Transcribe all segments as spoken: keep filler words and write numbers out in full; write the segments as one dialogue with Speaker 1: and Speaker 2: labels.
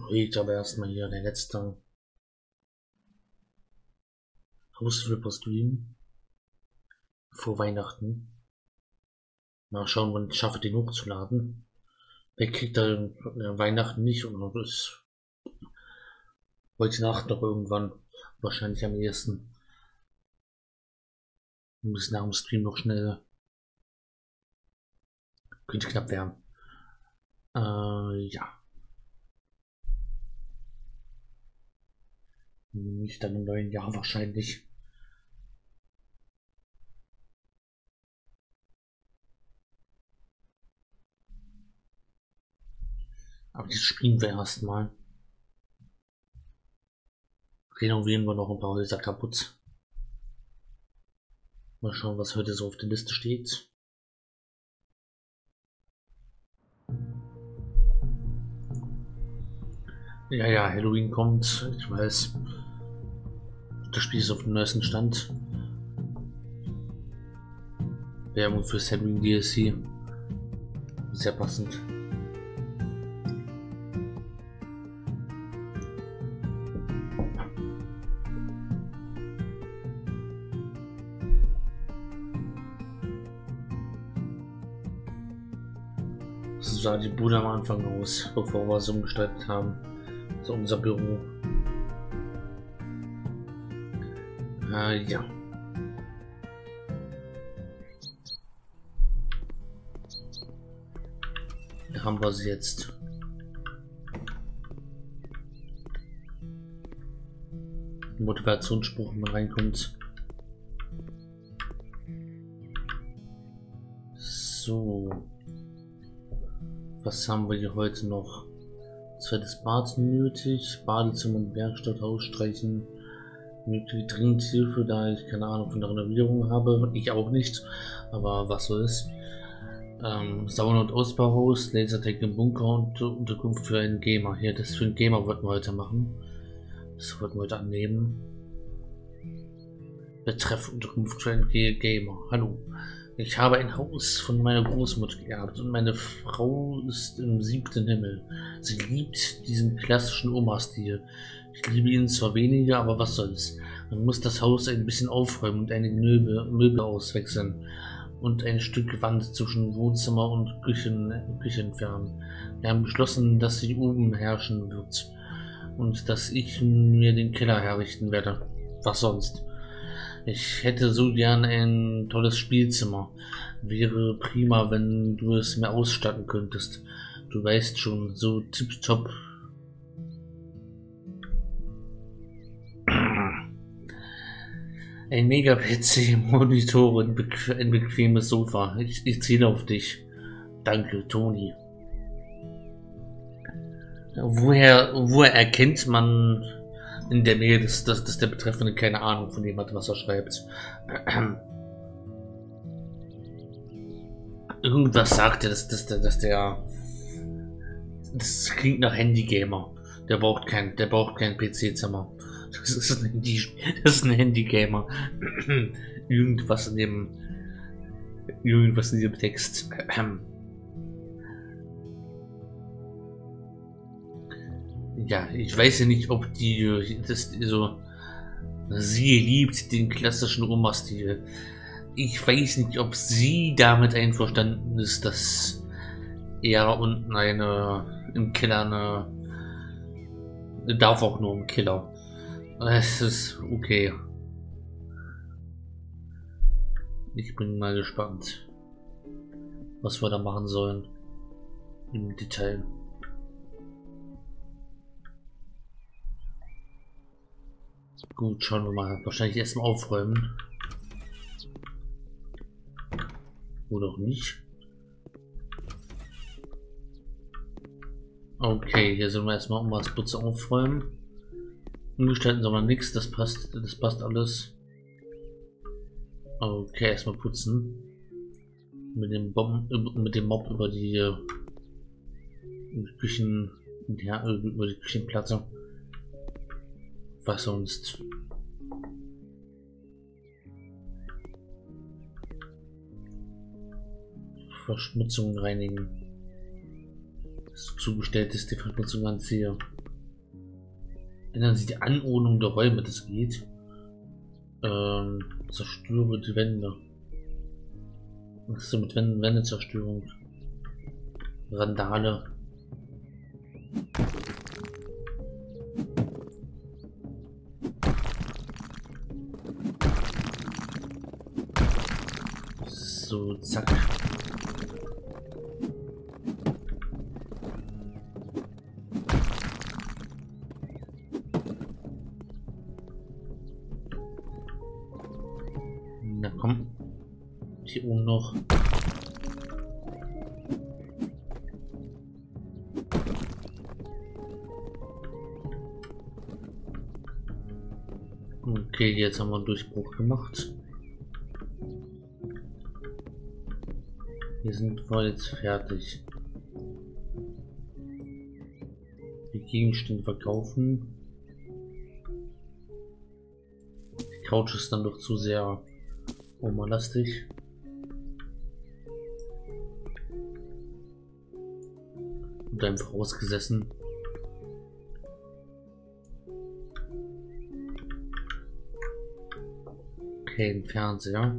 Speaker 1: Ich aber erstmal hier der letzte Hausflipper-Stream vor Weihnachten. Mal schauen, wann ich schaffe, den hochzuladen. Wer kriegt da äh, Weihnachten nicht und bis heute Nacht noch irgendwann. Wahrscheinlich am ehesten. Wir müssen nach dem Stream noch schnell. Könnte knapp werden. Äh, ja. Nicht dann im neuen Jahr wahrscheinlich. Aber das spielen wir erstmal. Renovieren wir noch ein paar Häuser kaputt. Mal schauen, was heute so auf der Liste steht. Ja, ja, Halloween kommt. Ich weiß. Das Spiel ist auf dem neuesten Stand. Werbung fürs Halloween D L C. Sehr passend. So sah die Bude am Anfang aus, bevor wir es umgestaltet haben. So unser Büro. Äh, ja. Da haben wir sie jetzt. Motivationsspruch, wenn man reinkommt. So. Was haben wir hier heute noch? Zweites Bad nötig, Badezimmer und Werkstatt ausstreichen. Nötig dringend Hilfe, da ich keine Ahnung von der Renovierung habe. Ich auch nicht, aber was soll's. Ähm, Sauna- und Ausbauhaus, Lasertech im Bunker und Unterkunft für einen Gamer. Hier, das für einen Gamer wollten wir heute machen. Das wollten wir heute annehmen. Betreff Unterkunft für einen Gamer. Hallo. Ich habe ein Haus von meiner Großmutter geerbt und meine Frau ist im siebten Himmel. Sie liebt diesen klassischen Oma-Stil. Ich liebe ihn zwar weniger, aber was soll's. Man muss das Haus ein bisschen aufräumen und einige Möbel, Möbel auswechseln und ein Stück Wand zwischen Wohnzimmer und Küchen, Küche entfernen. Wir haben beschlossen, dass sie oben herrschen wird und dass ich mir den Keller herrichten werde. Was sonst? Ich hätte so gern ein tolles Spielzimmer. Wäre prima, wenn du es mir ausstatten könntest. Du weißt schon, so tipptopp. Ein Mega-P C, Monitor und bequ ein bequemes Sofa. Ich, ich zähle auf dich. Danke, Toni. Woher, woher erkennt man in der Mail, dass, dass, dass der Betreffende keine Ahnung von dem hat, was er schreibt? Irgendwas sagt er, dass, dass, dass der... Das klingt nach Handygamer. Der braucht kein, der braucht kein P C-Zimmer. Das ist ein Handy, das ist ein Handygamer. Irgendwas in dem, irgendwas in dem Text. Ja, ich weiß ja nicht, ob die, das so, sie liebt den klassischen Oma-Stil. Ich weiß nicht, ob sie damit einverstanden ist, dass er unten eine, im Keller eine, darf auch nur im Keller. Es ist okay. Ich bin mal gespannt, was wir da machen sollen im Detail. Gut, schauen wir mal. Wahrscheinlich erstmal aufräumen. Oder auch nicht. Okay, hier sind wir erstmal um das Putze aufräumen. Umgestalten soll man nichts, das passt, das passt alles. Okay, erstmal putzen. Mit dem Bomb, mit dem Mob über die, die Küchen, ja, über die Küchenplatte. Was sonst? Verschmutzung reinigen. Das zugestellt ist die Verschmutzung anziehe. Ändern Sie die Anordnung der Räume, das geht. Ähm, zerstöre die Wände. Was ist so mit Wänden, Wände-Zerstörung? Randale. So, zack. Na komm. Hier oben noch. Okay, jetzt haben wir einen Durchbruch gemacht. Hier sind wir jetzt fertig. Die Gegenstände verkaufen. Die Couch ist dann doch zu sehr Oma-lastig. Und einfach ausgesessen. Okay, ein Fernseher.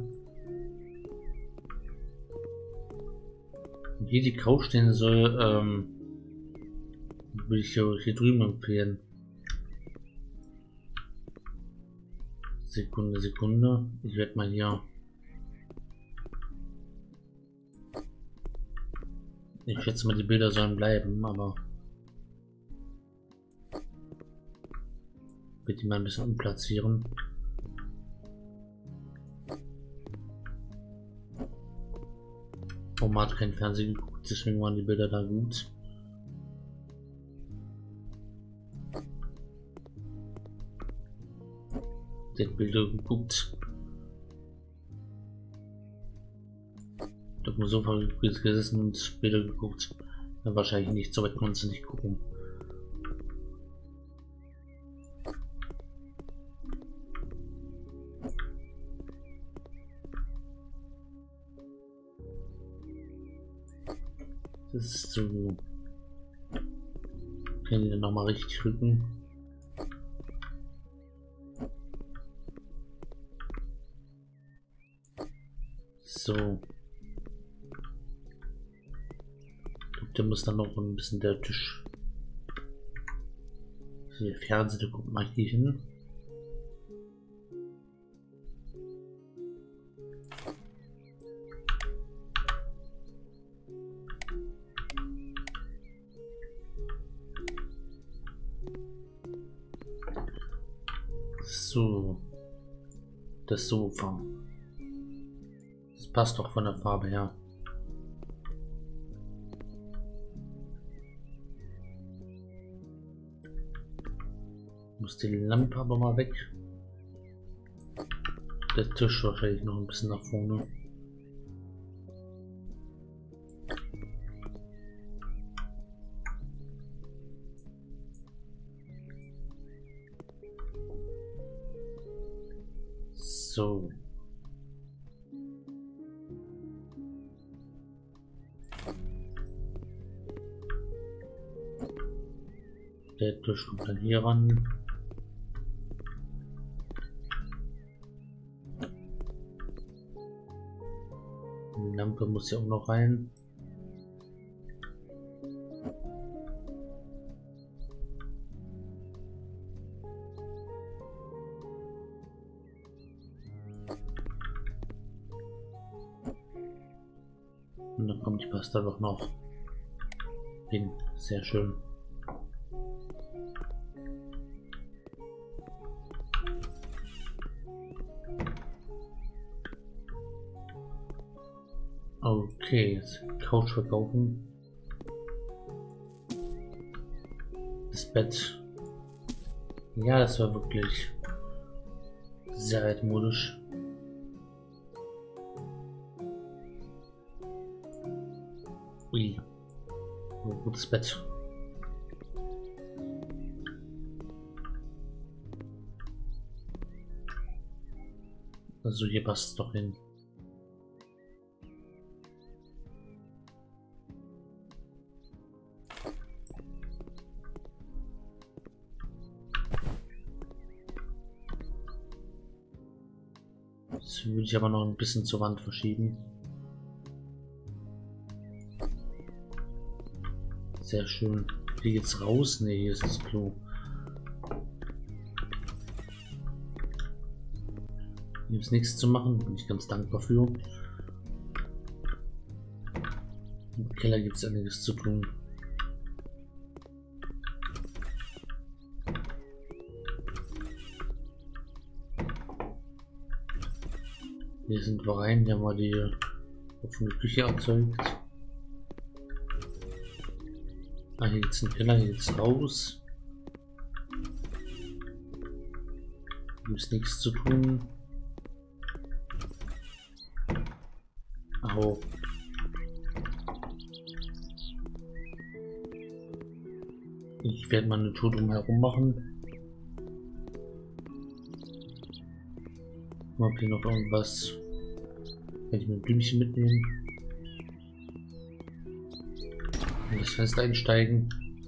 Speaker 1: Und hier die Couch stehen soll, ähm, würde ich hier, hier drüben empfehlen. Sekunde, Sekunde. Ich werde mal hier. Ich schätze mal, die Bilder sollen bleiben, aber ich werde die mal ein bisschen umplatzieren. Oma hat kein Fernsehen geguckt, deswegen waren die Bilder da gut. Den Bilder geguckt. Auf dem Sofa gesessen und Bilder geguckt. Dann wahrscheinlich nicht, so weit konnte nicht gucken. Das ist so. Können wir noch mal richtig rücken. So. Da muss dann noch ein bisschen der Tisch. So, der Fernseher, da guckt mal hier hin. So. Das Sofa. Das passt doch von der Farbe her. Muss die Lampe aber mal weg. Der Tisch wahrscheinlich noch ein bisschen nach vorne. So. Der Tisch kommt dann hier ran. Die Lampe muss ja auch noch rein. Und dann kommt die Pasta doch noch hin. Sehr schön. Okay, jetzt Couch verkaufen. Das Bett. Ja, das war wirklich sehr altmodisch. Ui. Ein gutes Bett. Also hier passt es doch hin. Das würde ich aber noch ein bisschen zur Wand verschieben. Sehr schön. Hier geht's raus. Ne, hier ist das Klo. Hier ist nichts zu machen. Bin ich ganz dankbar für. Im Keller gibt es einiges zu tun. Hier sind wir rein. Hier haben wir die offene Küche erzeugt. Ah, hier geht's in den Keller, hier geht's raus. Hier gibt's nichts zu tun. Au. Ich werde mal eine Tour drumherum machen. Mal, ob hier noch irgendwas. Kann ich mir ein Blümchen mitnehmen? In das Fenster einsteigen.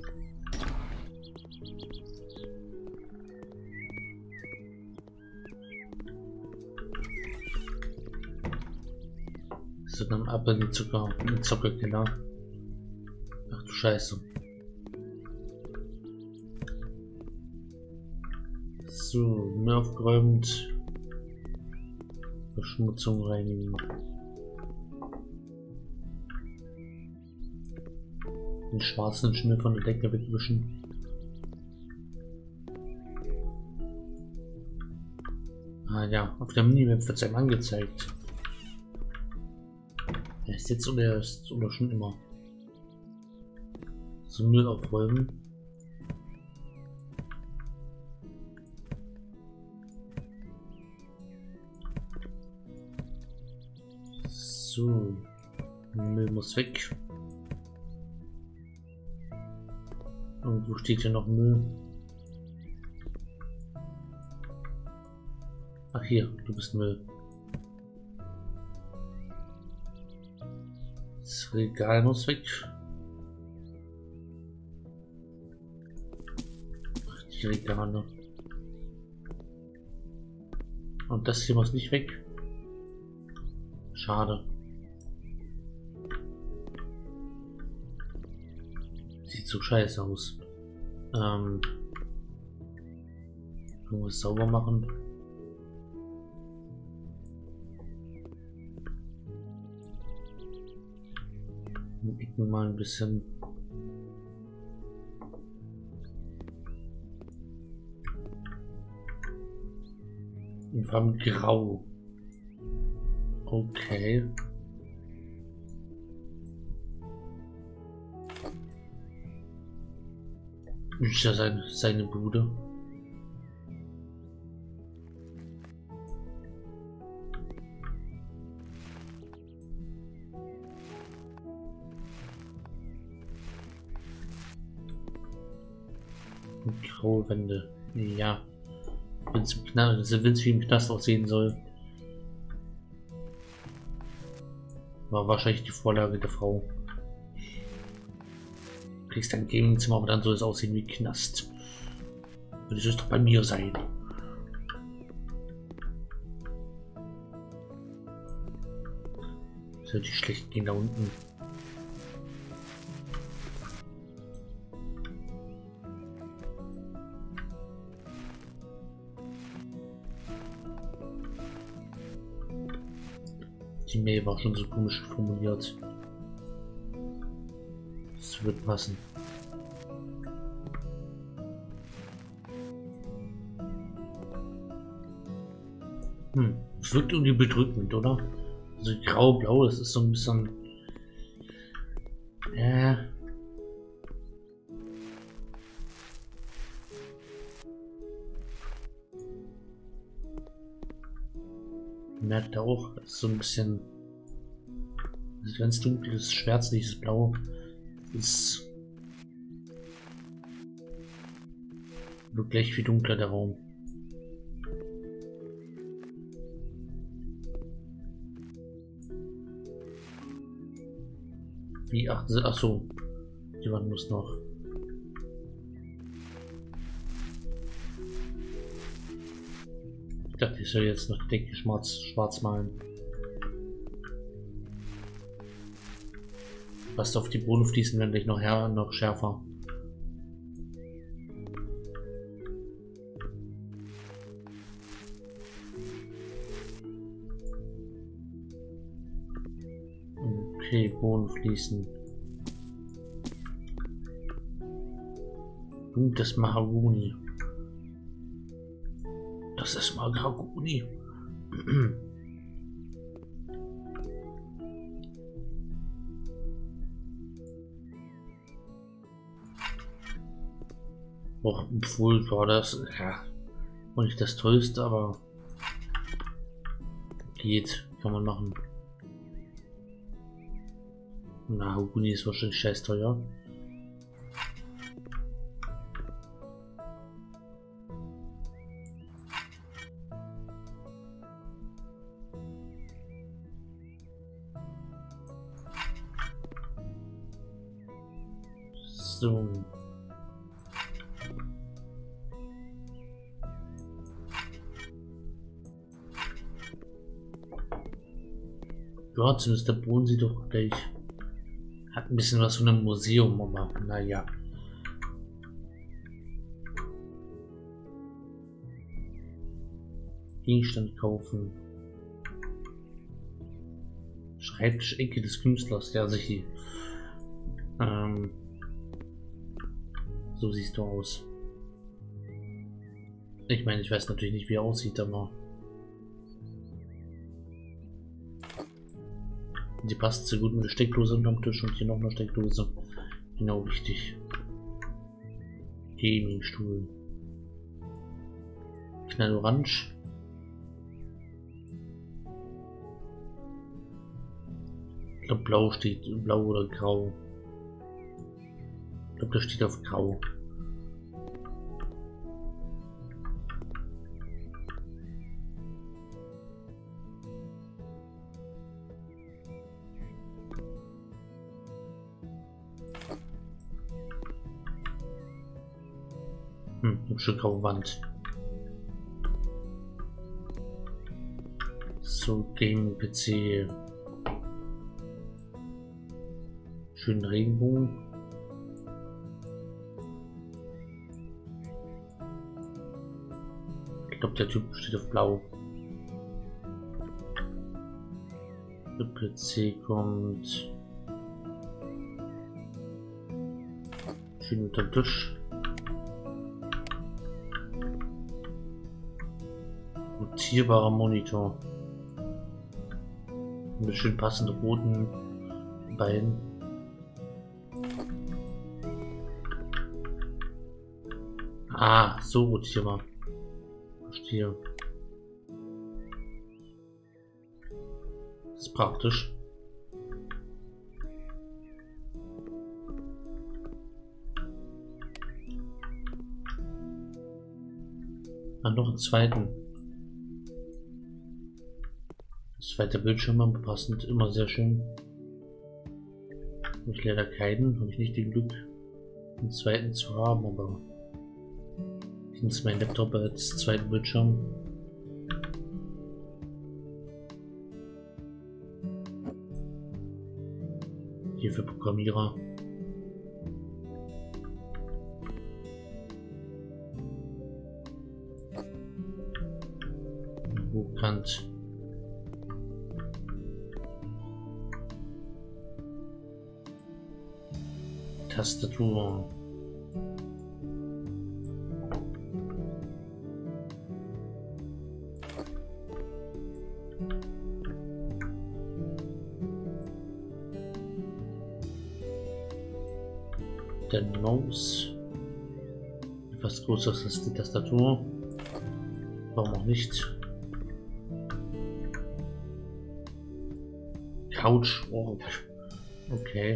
Speaker 1: So, dann ab in den Zucker, in den Zuckerkeller. Ach du Scheiße. So, mehr aufgeräumt. Verschmutzung reinigen. Den schwarzen Schimmel von der Decke wegwischen. Ah ja, auf der Minimap wird es einem angezeigt. Er ist jetzt oder ist oder schon immer. So, Müll aufräumen. So, Müll muss weg. Und wo steht hier noch Müll? Ach hier, du bist Müll. Das Regal muss weg. Ach, die Regale. Und das hier muss nicht weg. Schade. Sieht so scheiße aus. Ähm, irgendwas sauber machen. Ich mal ein bisschen. In Farben grau. Okay. Ist ja seine, seine Bude. Und graue Wände. Ja. Wenn es wie im Knast aussehen soll. War wahrscheinlich die Vorlage der Frau. Du kriegst ein Gaming-Zimmer, aber dann soll es aussehen wie Knast. Und das ist doch bei mir sein. Das hört sich schlecht gehen da unten. Die Mail war schon so komisch formuliert. Das wird passen. Hm, es wirkt irgendwie bedrückend, oder? Also grau-blau, das ist so ein bisschen. Äh. Merkt auch, das ist so ein bisschen. Also ganz dunkles, schwärzliches Blau ist. Wird gleich viel dunkler der Raum. Wie achten Sie? Achso, die Wand muss noch. dachte, ich soll jetzt noch die Decke schwarz, schwarz malen. Passt auf, die Bodenfliesen werden gleich noch, her, noch schärfer. Okay, Bodenfliesen. Gutes Mahagoni. Das ist Mahagoni. Och, obwohl war das ja und nicht das Tollste, aber geht, kann man machen. Mahagoni ist wahrscheinlich scheiß teuer. So. Ja, zumindest der Boden sieht doch gleich. Hat ein bisschen was von einem Museum, aber naja. Gegenstand kaufen. Schreibtisch-Ecke des Künstlers, ja sicher. Ähm, so siehst du aus. Ich meine, ich weiß natürlich nicht, wie er aussieht, aber die passt so gut mit der Steckdose unterm Tisch und hier noch eine Steckdose. Genau richtig. Gaming-Stuhl. Knallorange. Ich glaube, blau steht, blau oder grau. Ich glaube, das steht auf grau. Hm, hübsche graue Wand. So, Game-P C. Schönen Regenbogen. Ich glaube, der Typ steht auf blau. Der P C kommt schön unter den Tisch. Rotierbarer Monitor. Mit schön passenden roten Beinen. Ah, so rotierbar. Verstehe. Das ist praktisch. Ah, noch einen zweiten. Das zweite Bildschirm passend, immer sehr schön. Habe ich leider keinen, habe ich nicht den Glück, den zweiten zu haben, aber das ist mein Laptop als zweiten Bildschirm. Hier für Programmierer. Hochkant. Tastatur. Der Maus. Etwas größer als die Tastatur. Warum auch nicht? Couch. Oh, okay.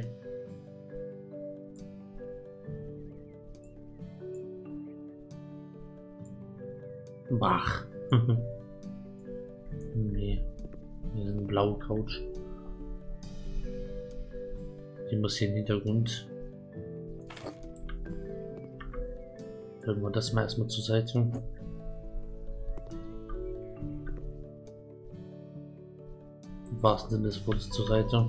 Speaker 1: Bach. Nee. Hier ist eine blaue Couch. Die muss hier im Hintergrund. Legen wir das mal erstmal zur Seite. Im wahrsten Sinne des Wortes zur Seite.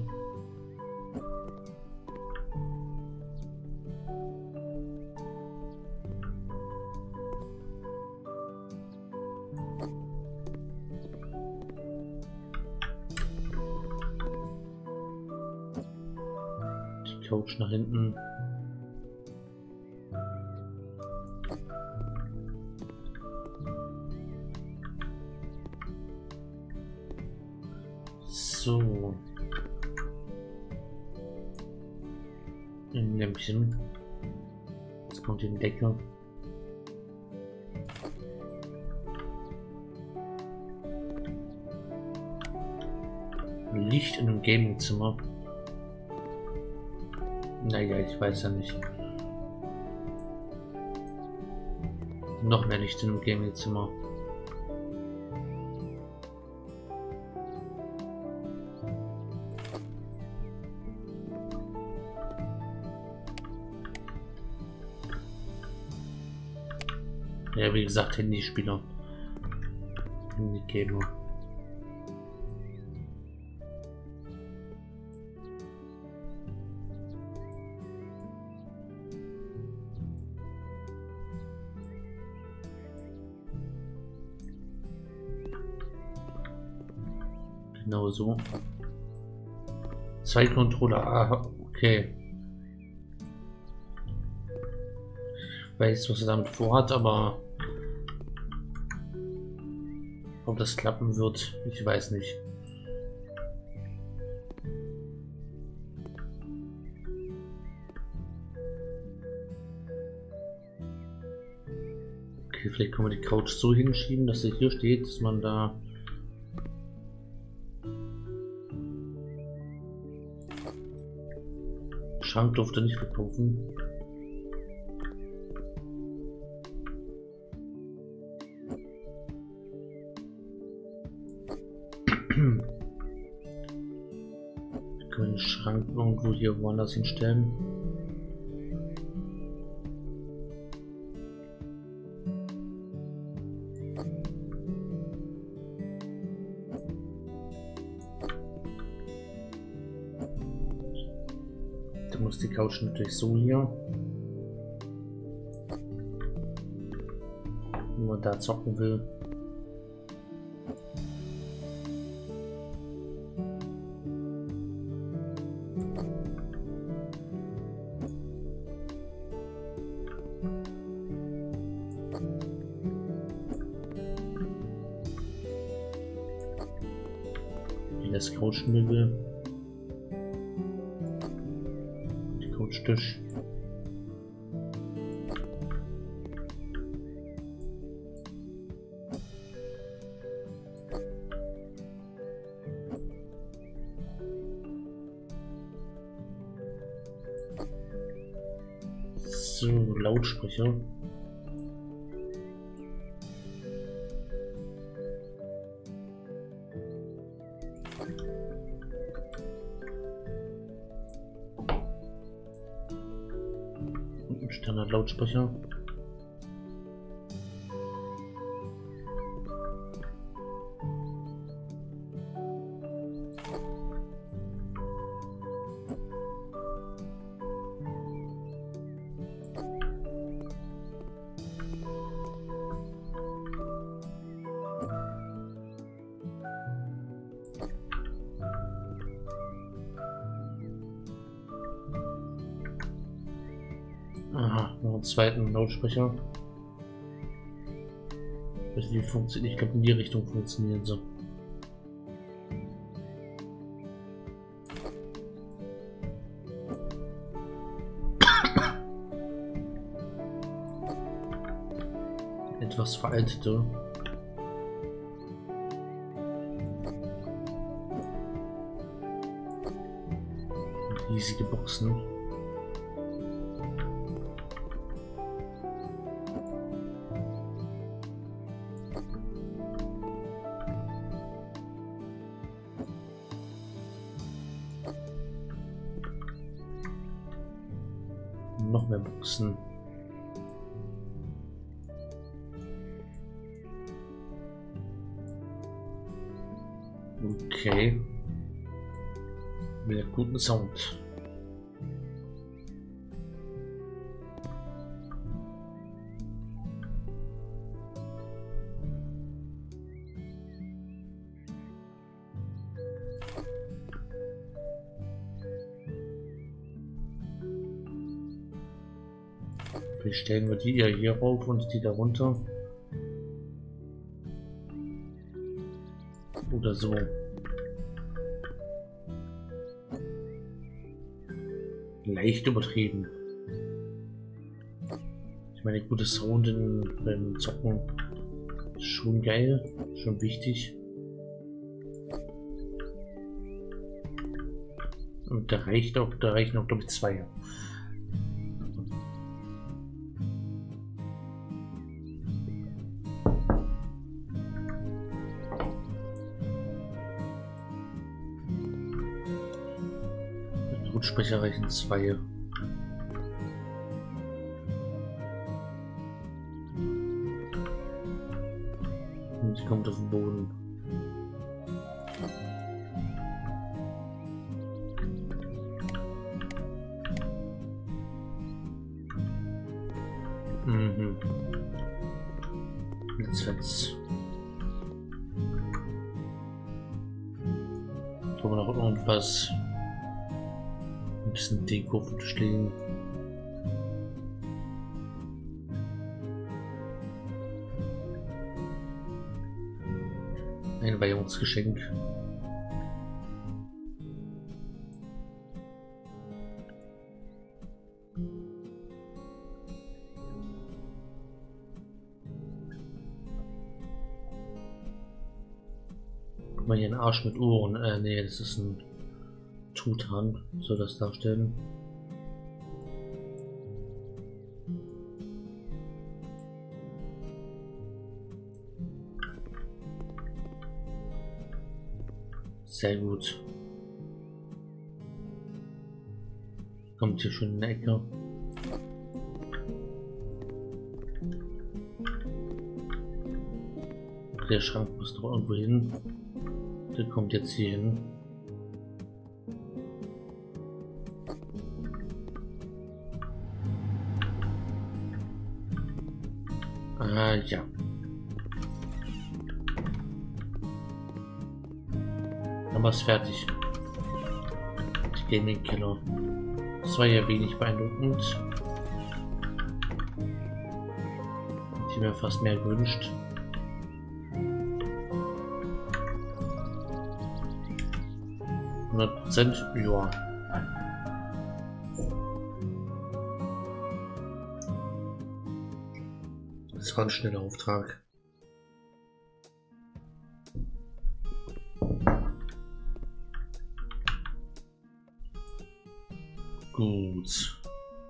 Speaker 1: Die Couch nach hinten. So. Ein Lämpchen. Jetzt kommt die Decke. Licht in einem Gamingzimmer. Naja, ich weiß ja nicht. Noch mehr Licht in einem Gamingzimmer. Ja, wie gesagt, Handyspieler. Handygamer. Genau so. Zwei Controller. Ah, okay. Ich weiß, was er damit vorhat, aber ob das klappen wird, ich weiß nicht. Okay, vielleicht können wir die Couch so hinschieben, dass sie hier steht, dass man da Schrank durfte nicht verkaufen. Wir können den Schrank irgendwo hier woanders hinstellen. Da muss die Couch natürlich so hier. Wenn man da zocken will. Das Couchmöbel, die Couchtisch, so Lautsprecher. Standard-Lautsprecher. Aha, noch einen zweiten Lautsprecher. Also die funktioniert, ich glaube in die Richtung funktionieren so. Etwas veraltete. Riesige Boxen. Noch mehr Boxen. Okay. Mit guten Sound. Wie stellen wir die hier rauf und die darunter? Oder so. Leicht übertrieben. Ich meine, gute Sound beim Zocken ist schon geil, schon wichtig. Und da reicht auch, da reichen auch glaube ich zwei. Lautsprecher reichen zwei. Und sie kommt auf den Boden. Mhm. Jetzt wird's. Können wir noch irgendwas? Ein bisschen Deko stehen. Ein Weihungsgeschenk. Guck mal hier, ein Arsch mit Ohren. Äh, nee, das ist ein Tutan, soll das darstellen. Sehr gut. Kommt hier schon in der Ecke. Der Schrank muss doch irgendwo hin. Der kommt jetzt hier hin. Ah, ja. Dann war es fertig. Die Gaming Killer. Das war ja wenig beeindruckend. Hätte ich mir fast mehr gewünscht. hundert Prozent? Ja. Das war ein schneller Auftrag. Gut.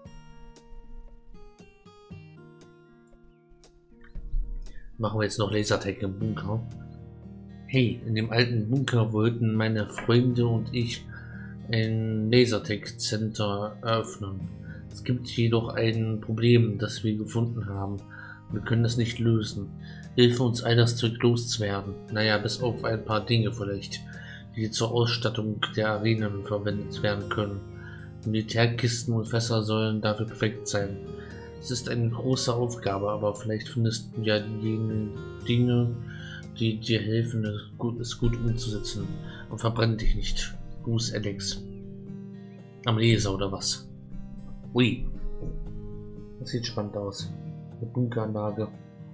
Speaker 1: Machen wir jetzt noch Lasertag im Bunker. Hey, in dem alten Bunker wollten meine Freunde und ich ein Lasertag Center eröffnen. Es gibt jedoch ein Problem, das wir gefunden haben. Wir können es nicht lösen. Hilfe uns, all das Zeug loszuwerden. Naja, bis auf ein paar Dinge vielleicht, die zur Ausstattung der Arenen verwendet werden können. Militärkisten und Fässer sollen dafür perfekt sein. Es ist eine große Aufgabe, aber vielleicht findest du ja jene Dinge, die dir helfen, es gut, es gut umzusetzen. Und verbrenn dich nicht. Gruß, Alex. Am Leser oder was? Ui. Das sieht spannend aus. Eine Bunkeranlage.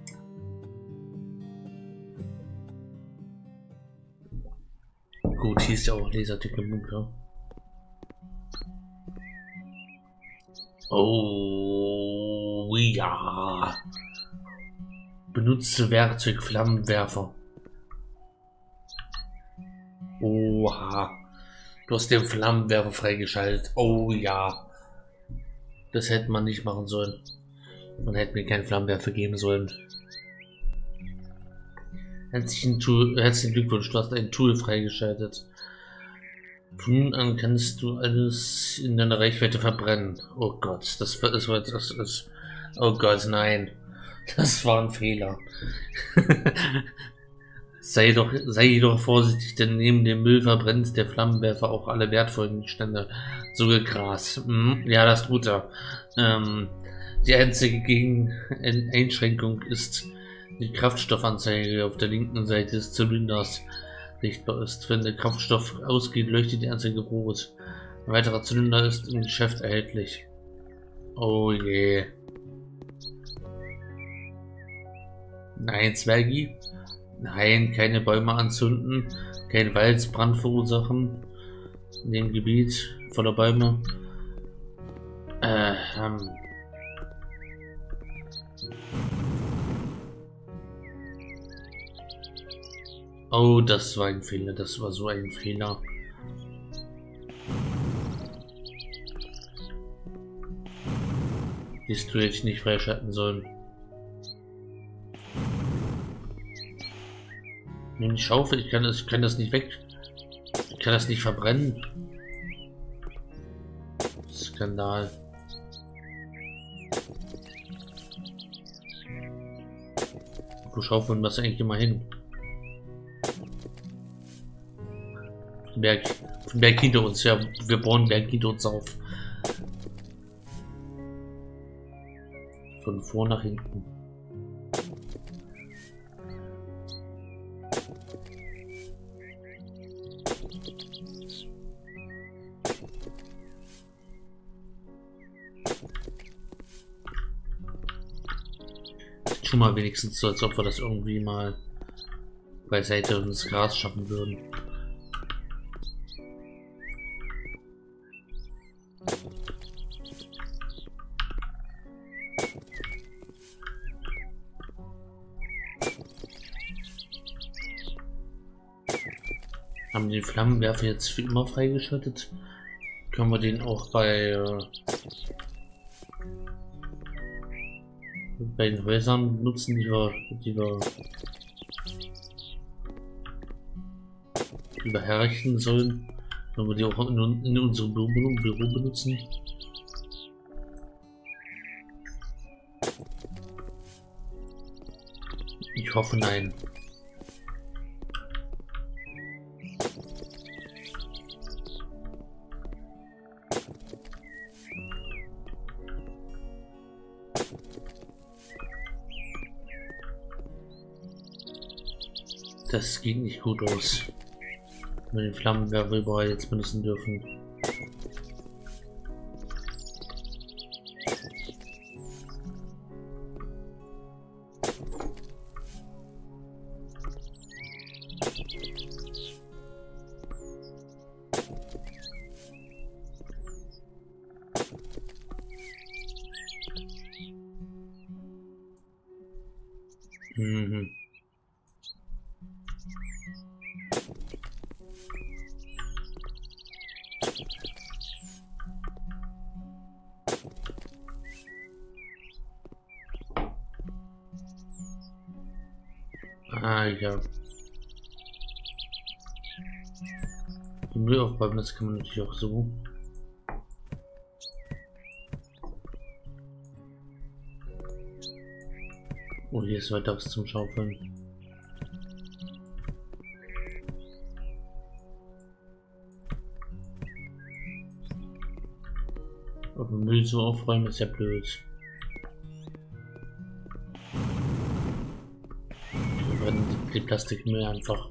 Speaker 1: Gut, hier ist ja auch Lasertag im Bunker. Oh ja. Benutze Werkzeug Flammenwerfer. Oha. Du hast den Flammenwerfer freigeschaltet. Oh ja. Das hätte man nicht machen sollen. Man hätte mir keinen Flammenwerfer geben sollen. Herzlichen, Tool, herzlichen Glückwunsch, du hast ein Tool freigeschaltet. Von nun an kannst du alles in deiner Reichweite verbrennen. Oh Gott, das war das, das, das, das oh Gott, nein. Das war ein Fehler. Sei doch, sei doch vorsichtig, denn neben dem Müll verbrennt der Flammenwerfer auch alle wertvollen Gegenstände. Sogar Gras. Hm, ja, das tut er. Ähm, die einzige Gegen Einschränkung ist die Kraftstoffanzeige auf der linken Seite des Zylinders sichtbar ist. Wenn der Kraftstoff ausgeht, leuchtet die Anzeige rot. Ein weiterer Zylinder ist im Geschäft erhältlich. Oh je. Nein, Zwergi. Nein, keine Bäume anzünden. Kein Waldbrand verursachen. In dem Gebiet voller Bäume. Äh, ähm. Oh, das war ein Fehler. Das war so ein Fehler. Dies hätte ich nicht freischalten sollen. Nimm die Schaufel, ich kann das, ich kann das nicht weg. Ich kann das nicht verbrennen. Skandal. Wo schaufeln wir das eigentlich immer hin? Berg, Berg hinter uns, ja, wir bauen Berg hinter uns auf. Von vor nach hinten. Schon mal wenigstens so, als ob wir das irgendwie mal beiseite ins Gras schaffen würden. Haben den Flammenwerfer jetzt für immer freigeschaltet? Können wir den auch bei äh, bei den Häusern nutzen, die wir, die wir, die wir herrichten sollen, wenn wir die auch in, in unserem Büro, Büro benutzen? Ich hoffe nein. Das geht nicht gut aus, wenn wir den Flammenwerfer überall jetzt benutzen dürfen. Mhm. Ah ja. Die Müll aufräumen, das kann man natürlich auch so. Oh, hier ist weiter was zum Schaufeln. Aber Müll so aufräumen ist ja blöd. Wir brennen die Plastikmüll einfach.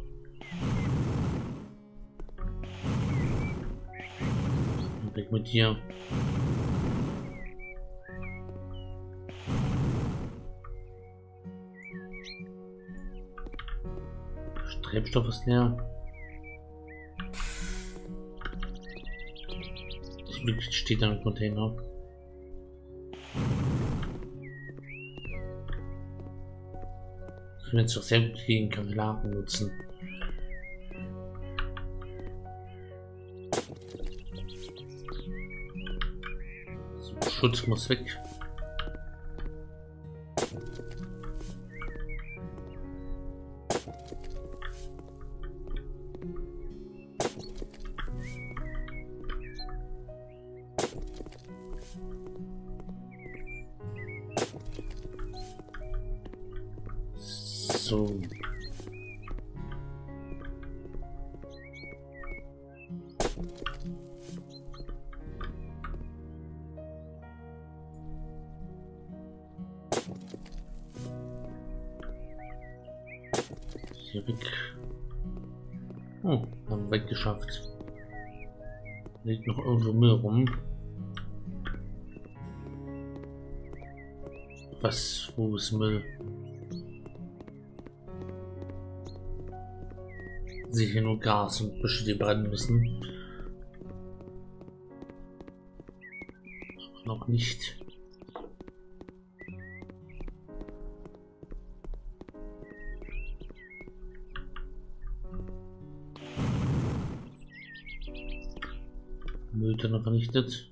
Speaker 1: Und weg mit dir. Treibstoff ist leer. Das steht da im Container. Ich will jetzt doch sehr gut gegen Kakerlaken nutzen. So, Schutz muss weg. So. hier weg. Oh, haben wir weggeschafft. Liegt noch irgendwo Müll rum. Was? Wo ist Müll? Sicher nur Gas und Büsche, die brennen müssen. Aber noch nicht. Mülltonne vernichtet.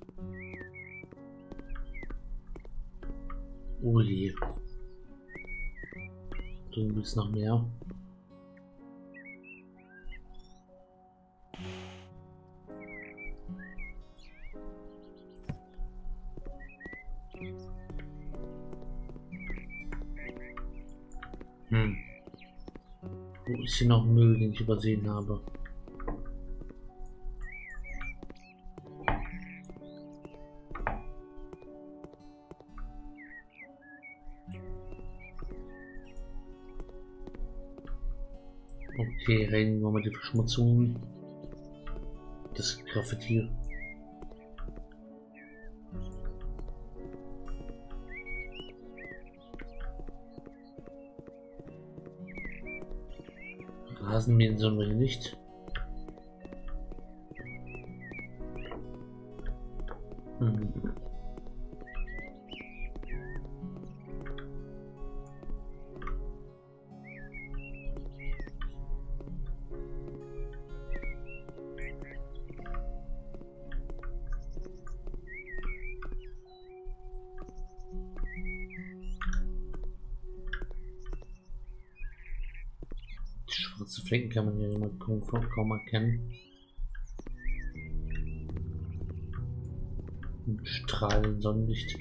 Speaker 1: Oh je. Du willst noch mehr. Hm. Wo ist hier noch Müll, den ich übersehen habe? Okay, reinigen wir mal die Verschmutzung. Das Graffiti. Rasenmähen sollen wir hier nicht. Hm. Schwarze Flecken kann man hier immer kaum, kaum erkennen. Und strahlend Sonnenlicht.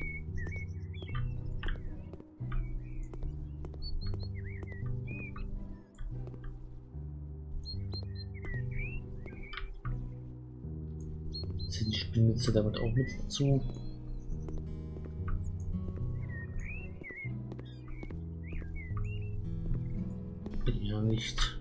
Speaker 1: Sind die Spinnnetze damit auch mit dazu? Ja, nicht.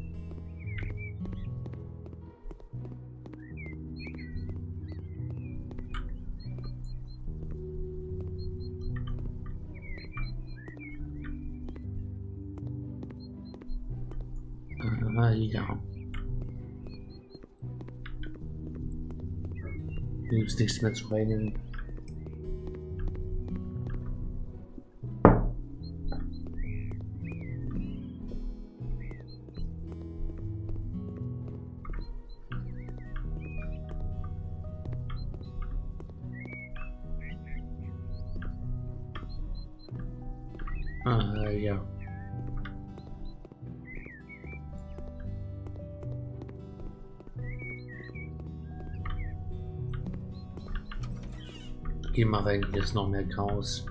Speaker 1: Ah, ja. Hier gibt es nichts mehr zu reinigen. Ah, ja. Geh mal rein, hier ist noch mehr Chaos.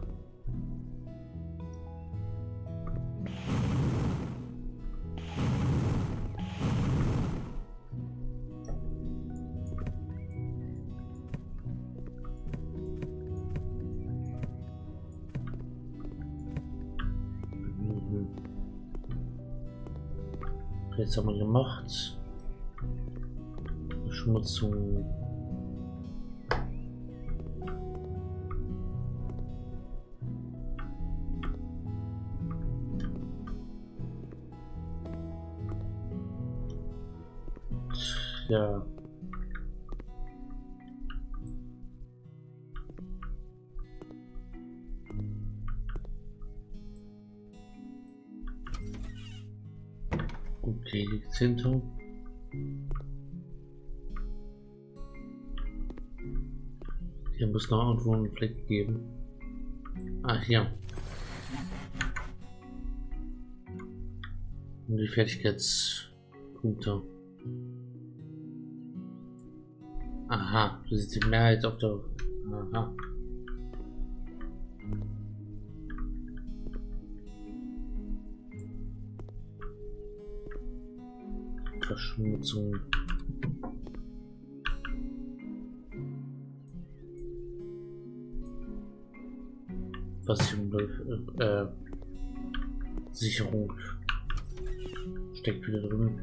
Speaker 1: Mhm. Jetzt haben wir gemacht. Verschmutzung. Ja. Okay, liegt's hinter. Hier muss noch irgendwo einen Fleck geben. Ah, hier. Und die Fertigkeitspunkte. Aha, das ist die Mehrheit auf der... Aha. Verschmutzung. Versicherung, äh, Sicherung. steckt wieder drin.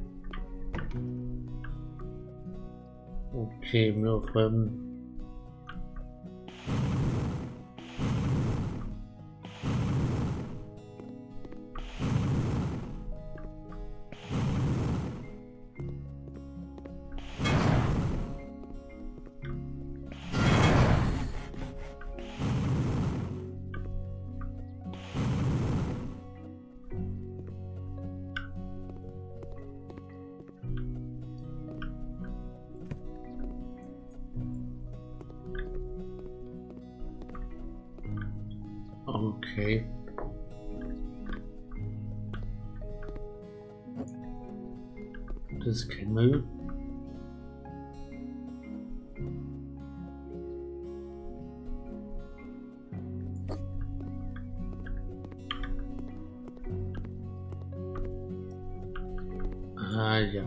Speaker 1: Okay, mir aufräumen. Okay. Das ist kein Müll. Ah ja.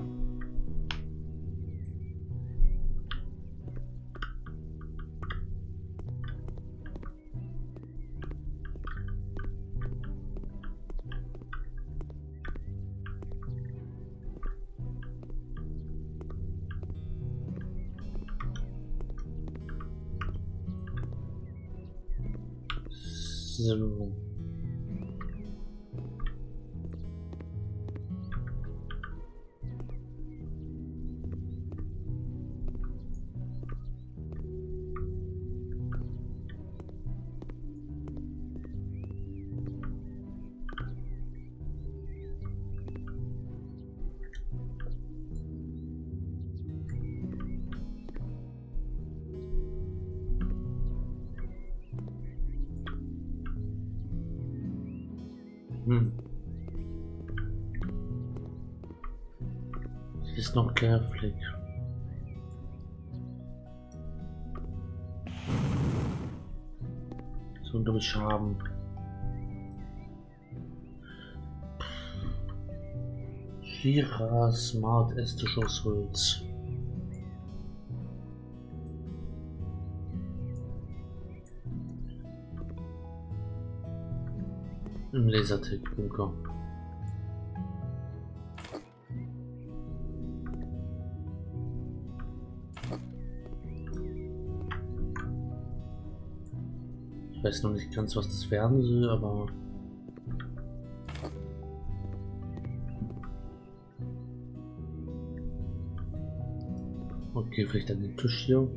Speaker 1: So. Hm. Hier ist noch ein kleiner Fleck. So glaube ich haben. Jira Smart Esstisch aus Holz. Im Lasertech-Bunker. Ich weiß noch nicht ganz, was das werden soll, aber okay, vielleicht an den Tisch hier.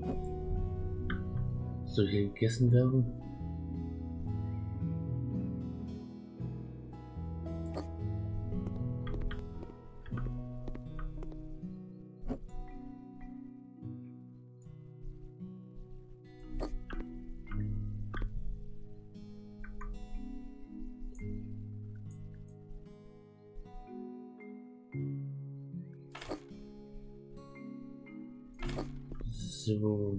Speaker 1: Soll hier gegessen werden? So.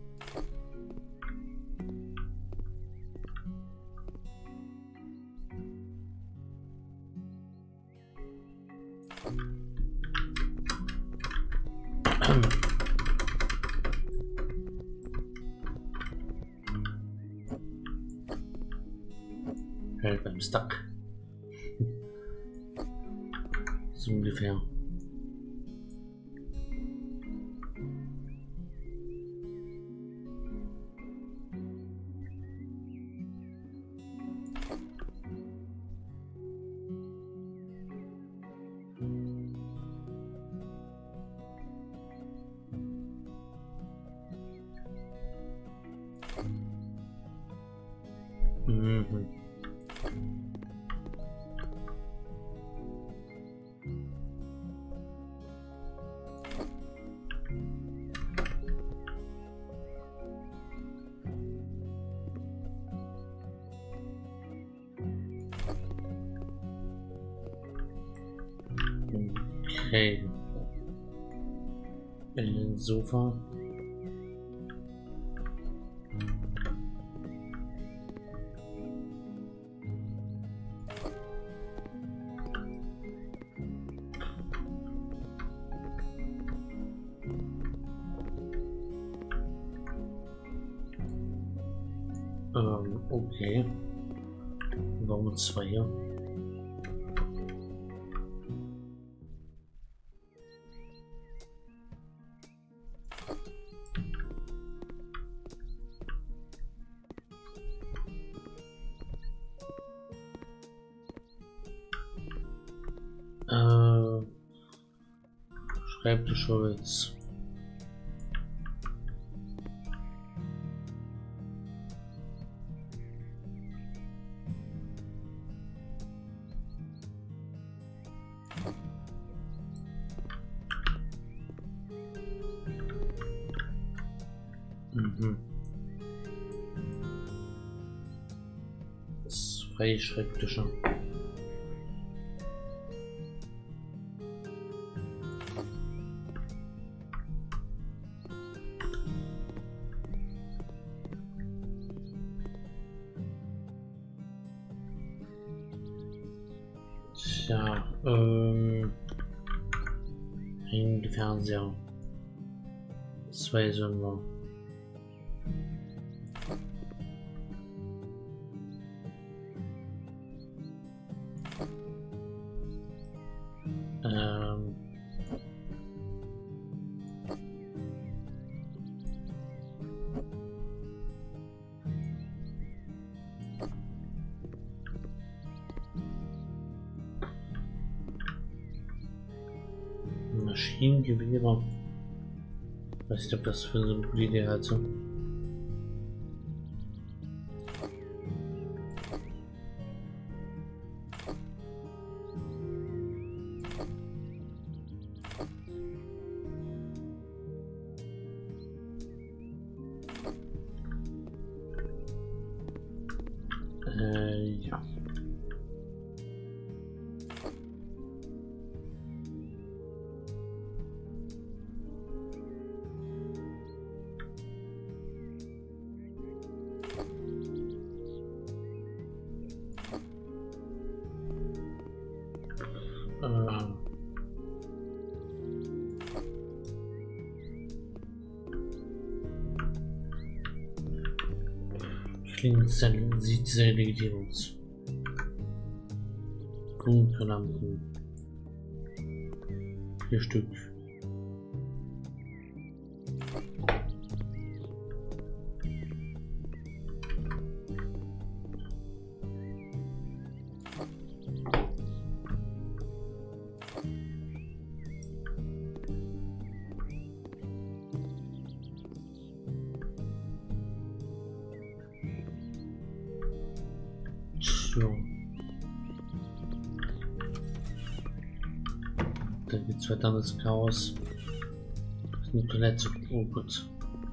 Speaker 1: Halt beim Stuck. So ungefähr. Mhm. Okay. In den Sofa. Ähm, okay. Warum zwei hier? Schreibtisch Holz. Mhm. Zwei Schreibtische. Tja, ähm, ein Fernseher. Zwei sollen wir. Ähm, Maschinengewehre. Weiß nicht, ob das für so eine gute Idee hatte. Äh, ja. Äh. Klingt sehr, sieht sehr legitim aus. Grundlampen. Vier Stück. So. Da geht's weiter an das Chaos. Das ist eine Toilette. Oh Gott.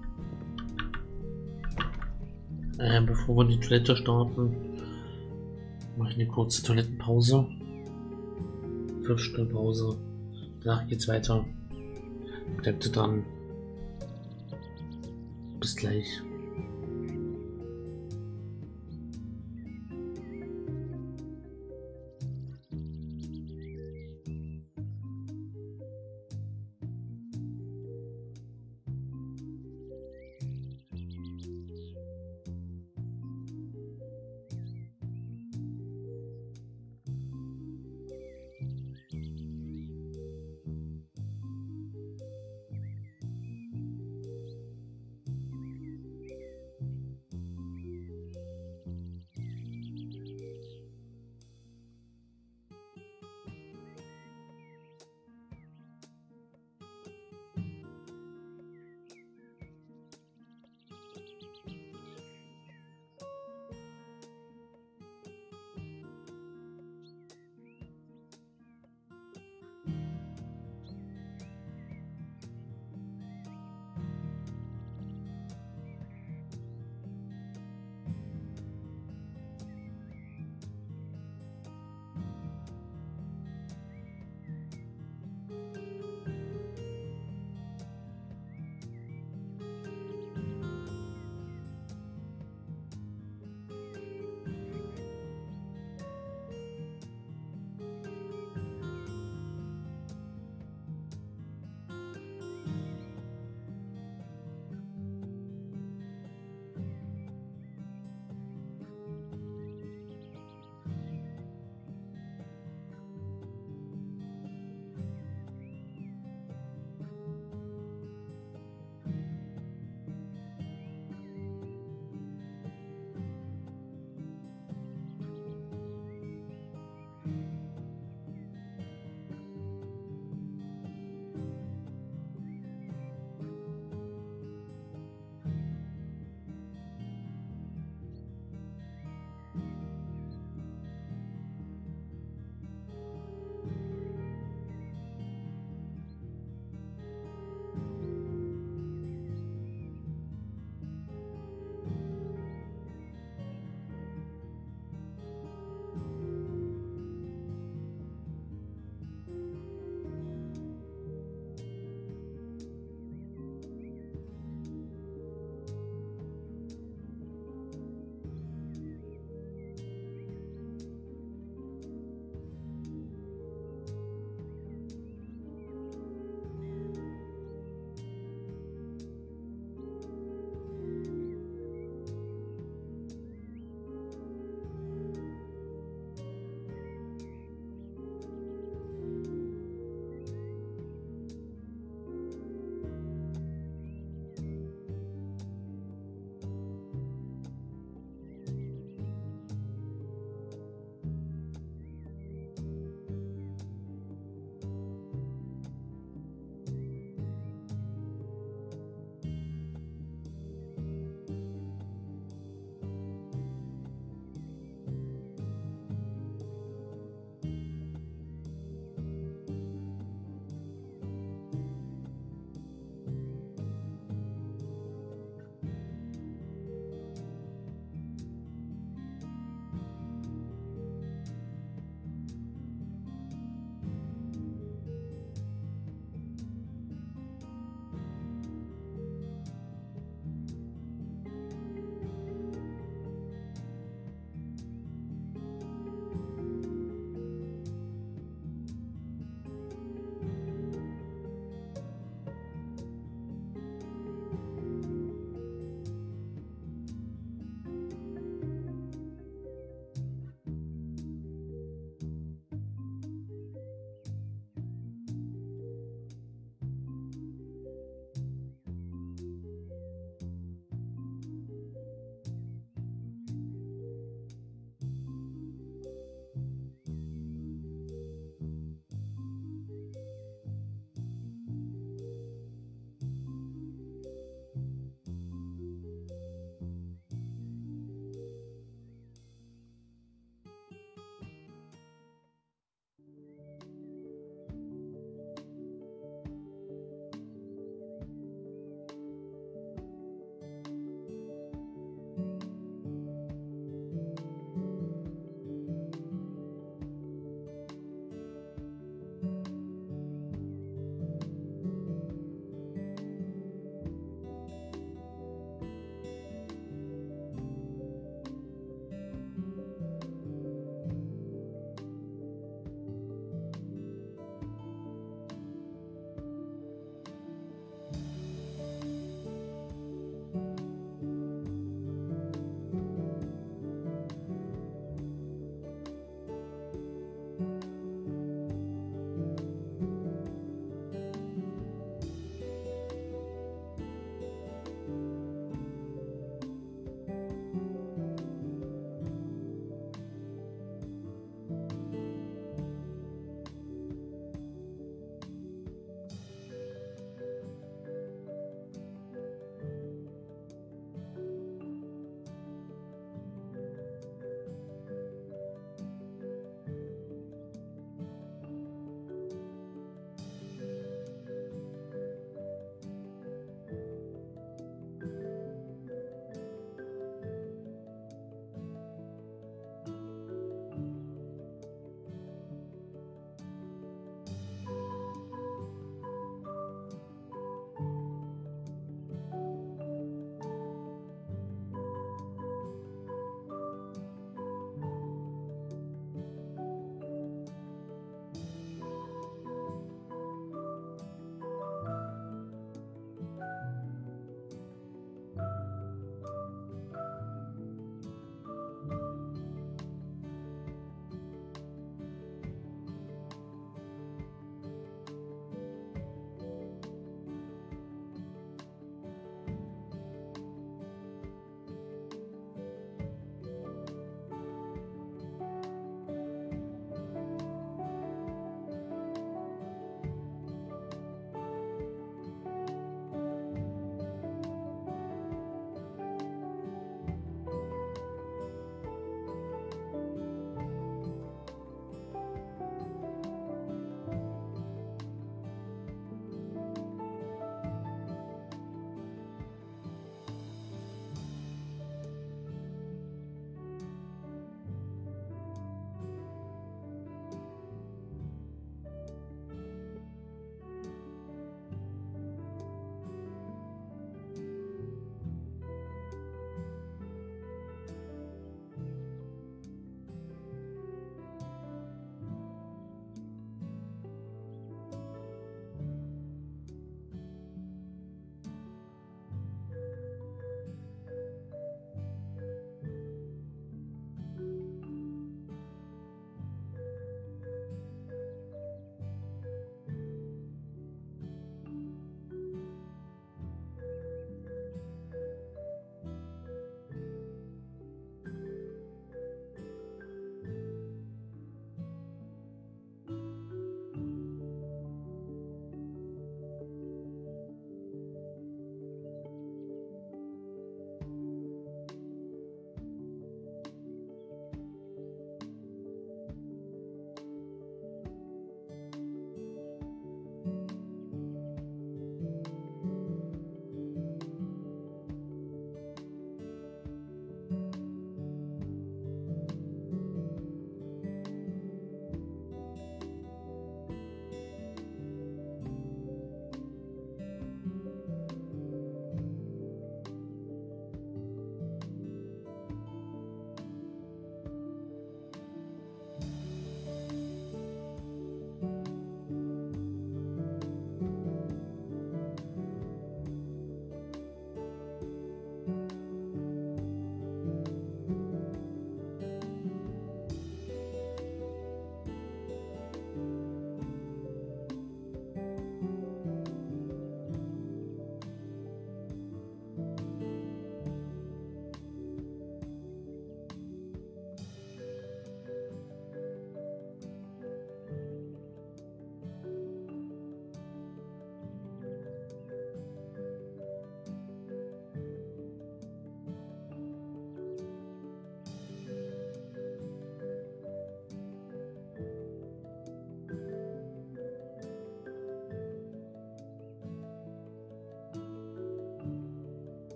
Speaker 1: Äh, bevor wir die Toilette starten, mache ich eine kurze Toilettenpause. Viertelstundpause. Danach geht's weiter. Bleibt dran. Bis gleich.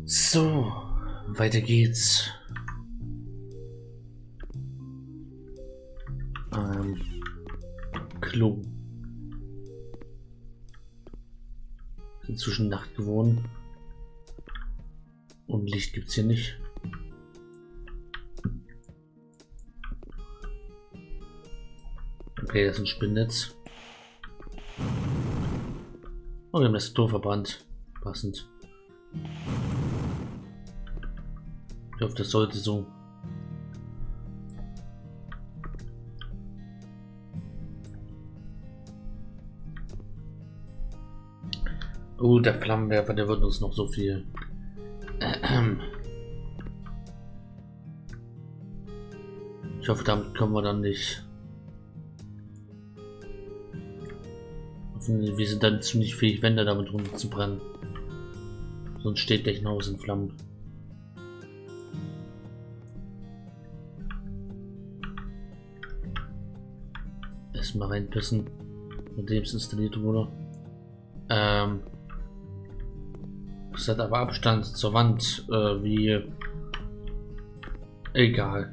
Speaker 1: So, weiter geht's. Ähm, Klo. Inzwischen Nacht geworden. Und Licht gibt's hier nicht. Okay, das ist ein Spinnnetz. Oh, wir haben das Tor verbrannt. Passend. Ich hoffe, das sollte so. Oh, der Flammenwerfer, der wird uns noch so viel. Ich hoffe, damit kommen wir dann nicht. Wir sind dann ziemlich fähig, Wände damit runterzubrennen. Sonst steht gleich ein Haus in Flammen. Erstmal reinpissen, nachdem es installiert wurde. Ähm, es hat aber Abstand zur Wand, äh, wie... Egal.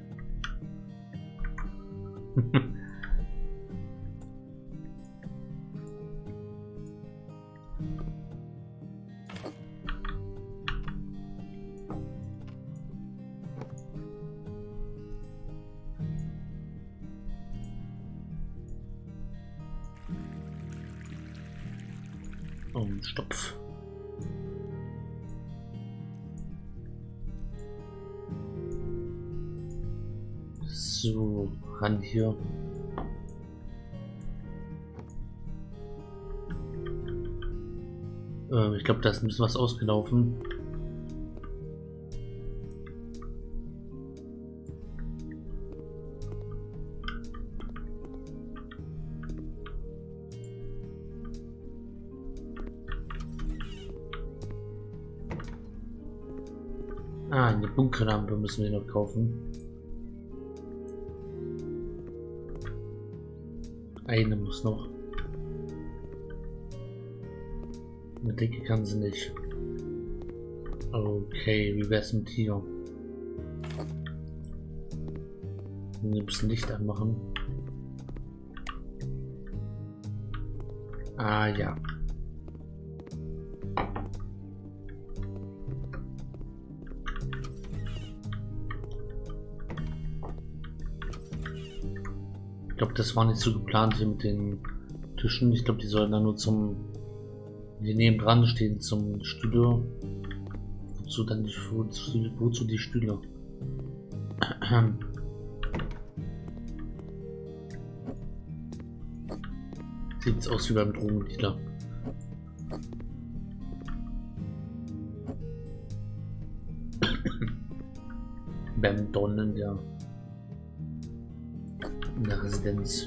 Speaker 1: Und Stopf. So, ran hier. Ähm, ich glaube, da ist ein bisschen was ausgelaufen. Ah, eine Bunkerlampe müssen wir noch kaufen. Eine muss noch. Eine Decke kann sie nicht. Okay, wie wär's mit hier? Ein bisschen Licht anmachen. Ah ja. Ich glaube, das war nicht so geplant hier mit den Tischen. Ich glaube, die sollen dann nur zum... Die neben dran stehen zum Studio. Wozu dann die, wozu, wozu die Stühle? Sieht's aus wie beim Drogendealer. Beim Donnen, ja. In der Residenz.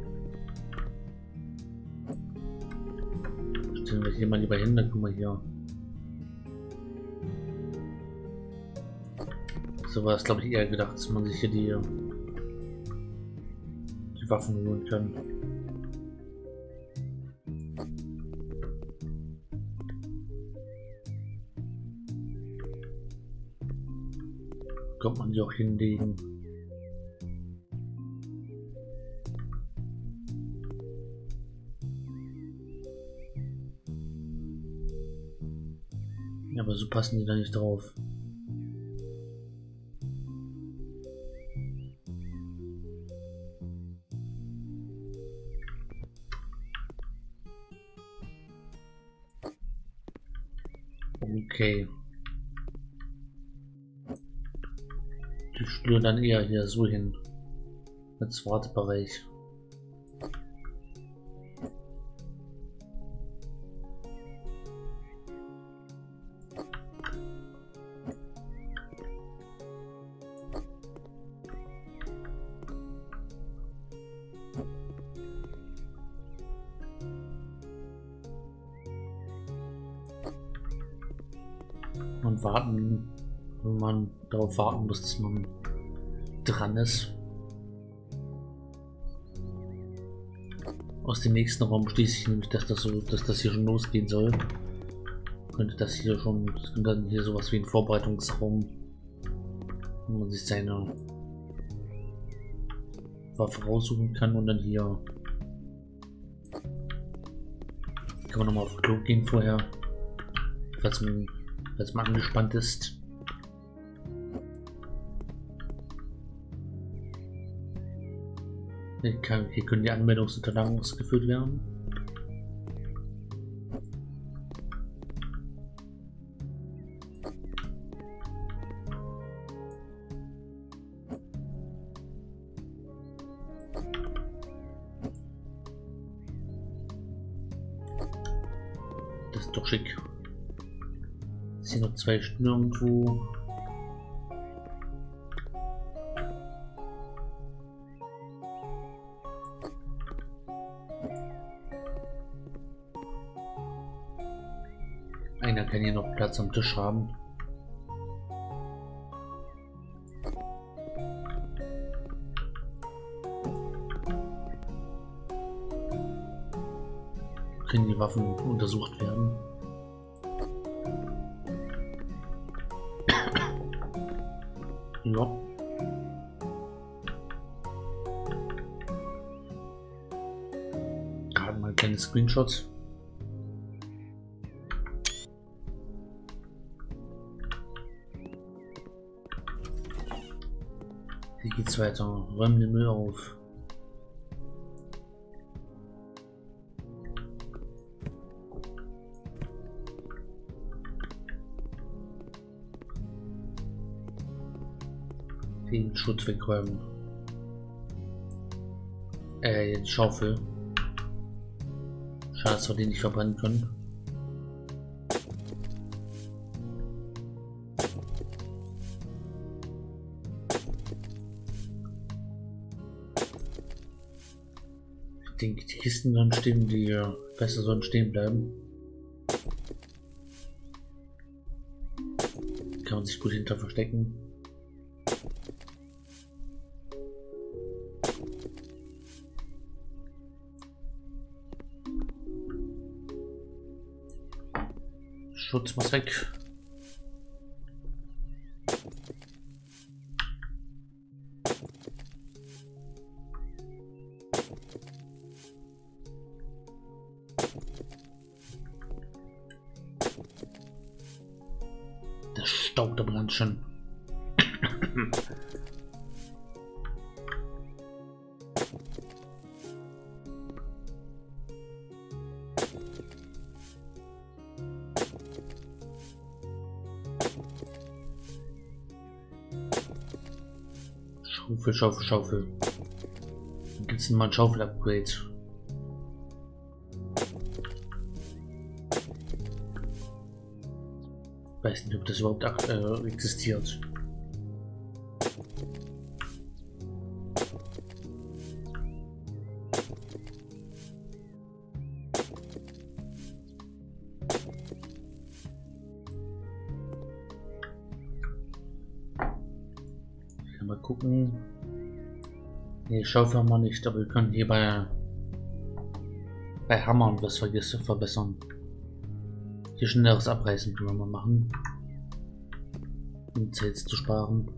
Speaker 1: Stellen wir hier mal lieber hin, dann gucken wir hier. So war es, glaube ich, eher gedacht, dass man sich hier die, die Waffen holen kann. Kommt man die auch hinlegen. Ja, aber so passen die da nicht drauf. Okay. Die Stühle dann eher hier so hin. Als Wartebereich. Und warten, wenn man darauf warten muss, dass man dran ist. Aus dem nächsten Raum schließe ich nämlich, dass das so, dass das hier schon losgehen soll. könnte das hier schon, das könnte dann hier sowas wie ein Vorbereitungsraum, wo man sich seine Waffe raussuchen kann und dann hier kann man nochmal auf Klo gehen vorher, falls man, falls man angespannt ist. Hier, kann, hier können die Anmeldungsunterlagen ausgefüllt werden. Das ist doch schick. Ist hier noch zwei Stunden irgendwo. Einer kann hier noch Platz am Tisch haben. Können die Waffen untersucht werden. Ja. Gerade mal kleine Screenshots. Hier geht's weiter. Räumen den Müll auf. Den Schutz wegräumen. Äh, die Schaufel. Schade, dass wir den nicht verbrennen können. Ich denke, die Kisten sollen stehen, die besser sollen stehen bleiben. Kann man sich gut hinter verstecken. Schutz muss weg. Das staubt aber ganz schön. Schaufel, Schaufel, Schaufel. Dann gibt es mal ein Schaufel-Upgrade. Weiß nicht, ob das überhaupt äh, existiert. Mal gucken. Nee, Schaufel haben wir nicht, aber wir können hier bei, bei Hammern das verbessern. Hier schnelleres Abreißen können wir mal machen, um Zeit zu sparen.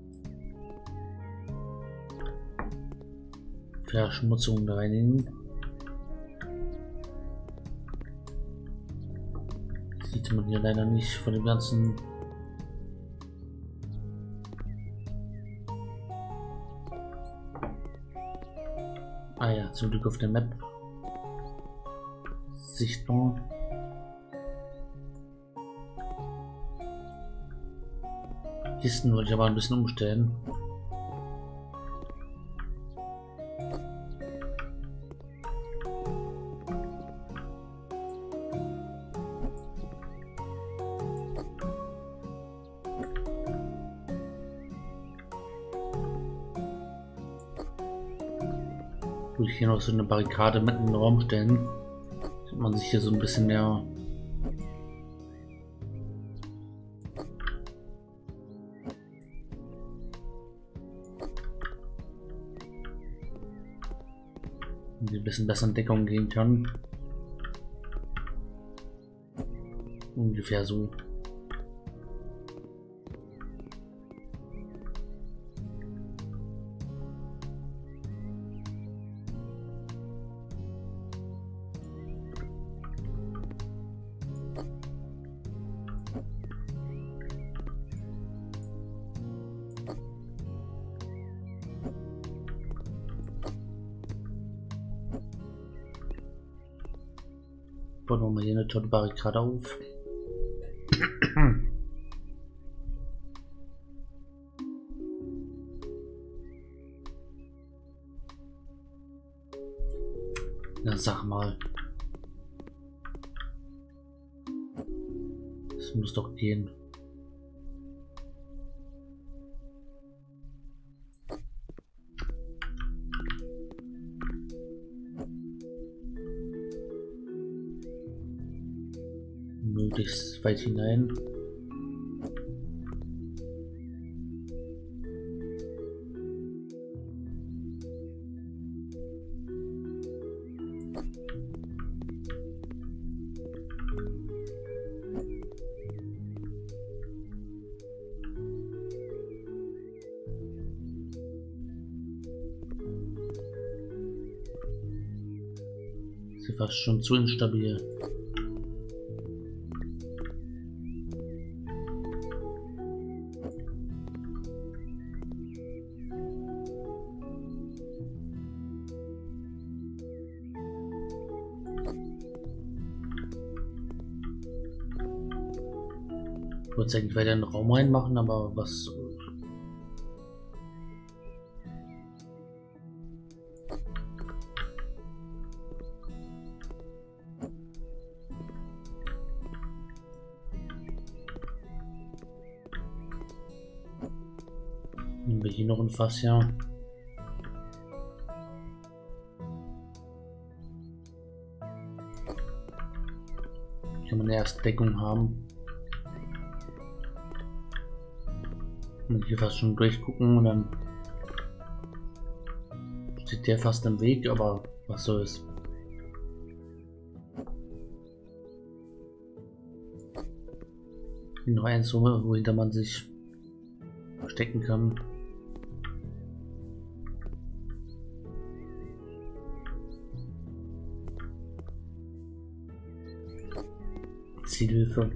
Speaker 1: Verschmutzung reinigen. Sieht man hier leider nicht von dem ganzen. Ah ja, zum Glück auf der Map sichtbar. Kisten wollte ich aber ein bisschen umstellen. Würde ich hier noch so eine Barrikade mitten im Raum stellen, damit man sich hier so ein bisschen mehr ein bisschen besser in Deckung gehen kann. Ungefähr so. Bauen wir mal hier eine tolle Barrikade auf. Na, sag mal. Das muss doch gehen. Möglichst weit hinein. Sie war schon zu instabil. Ich wollte eigentlich weiter in den Raum reinmachen, aber was... Nehmen wir hier noch ein Fass, ja. Kann man eine erste Deckung haben. Und hier fast schon durchgucken und dann steht der fast im Weg, aber was soll's. Noch eins, wohinter man sich verstecken kann. Zielhilfe.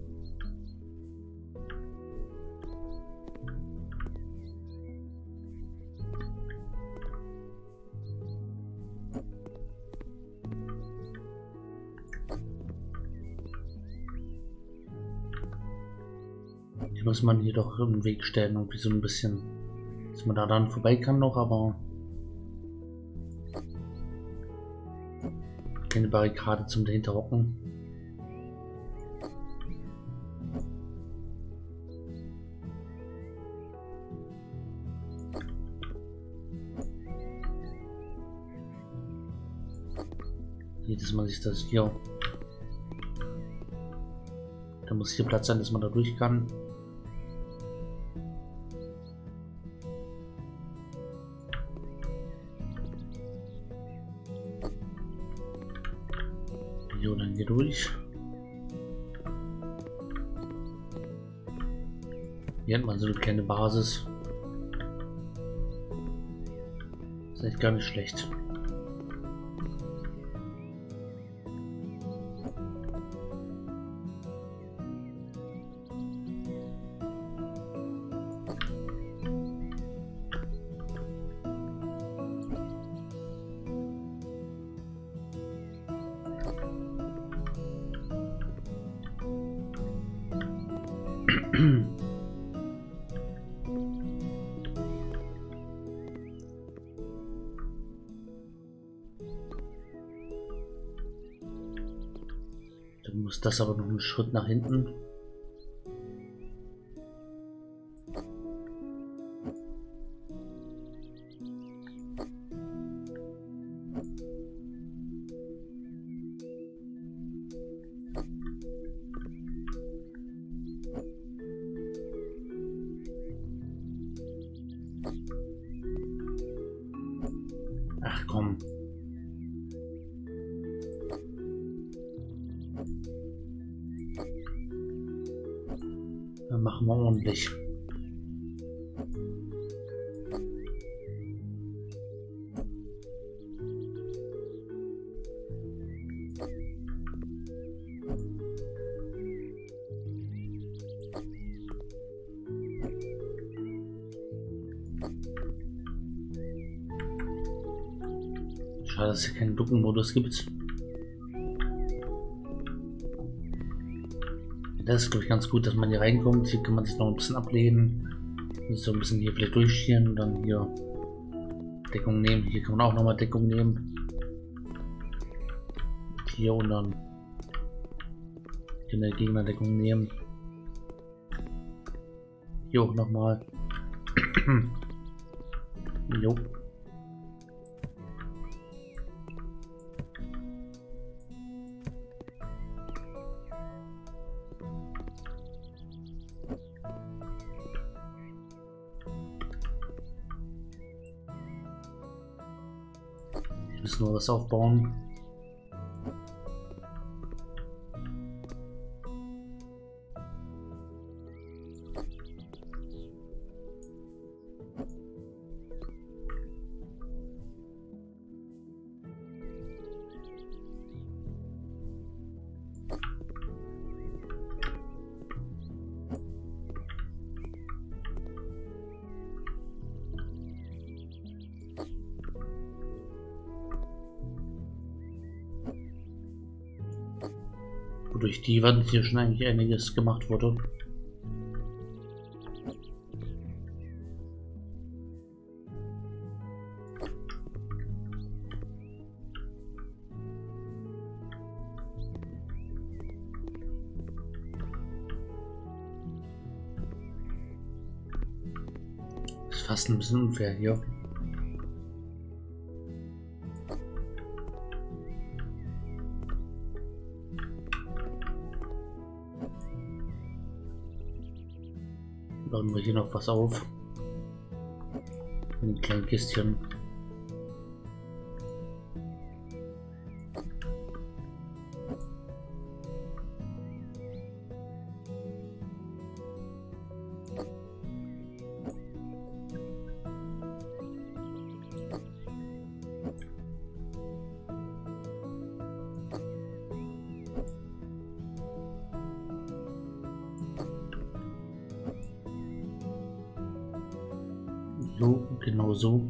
Speaker 1: Die muss man hier doch im Weg stellen, irgendwie so ein bisschen, dass man da dann vorbei kann noch, aber keine Barrikade zum dahinter hocken. Jedes Mal sich das hier. Da muss hier Platz sein, dass man da durch kann. Hier dann hier durch. Hier hat man so eine kleine Basis. Ist echt gar nicht schlecht. Dann muss das aber noch einen Schritt nach hinten. Ach komm. Machen wir ordentlich. Schade, dass es hier keinen Duckenmodus gibt. Das ist, glaube ich, ganz gut, dass man hier reinkommt. Hier kann man sich noch ein bisschen ablehnen. So ein bisschen hier vielleicht durchschieren und dann hier Deckung nehmen. Hier kann man auch nochmal Deckung nehmen. Hier und dann eine Gegnerdeckung nehmen. Hier auch nochmal. Jo. Wir müssen nur was aufbauen. Wodurch die Wand hier schon eigentlich einiges gemacht wurde. Das ist fast ein bisschen unfair hier. Bauen wir hier noch was auf. Ein kleines Kistchen. So, genau so.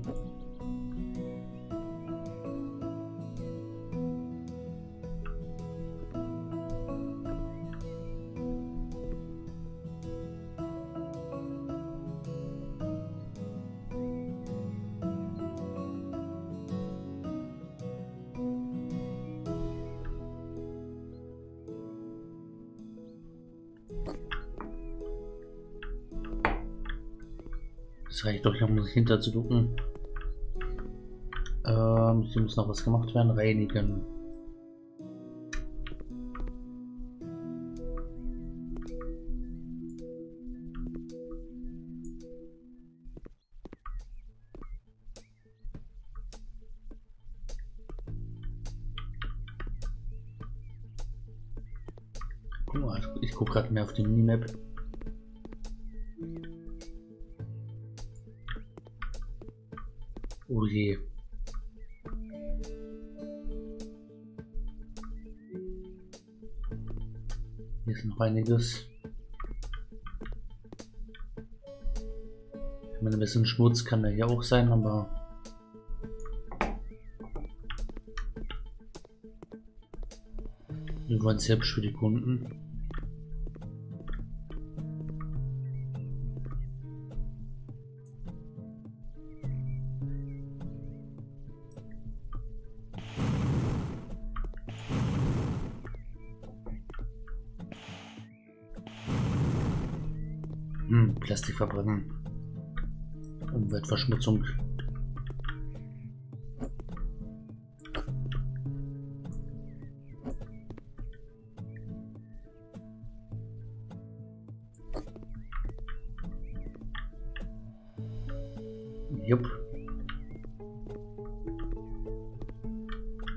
Speaker 1: Das reicht doch, da muss ich hinter zu ducken. Ähm, hier muss noch was gemacht werden. Reinigen. Guck mal, ich gucke gerade mehr auf die Minimap. Oh je. Hier ist noch einiges. Ich meine, ein bisschen Schmutz kann da hier auch sein, aber wir wollen es hübsch für die Kunden. Hm, Plastik verbrennen. Umweltverschmutzung. Jupp.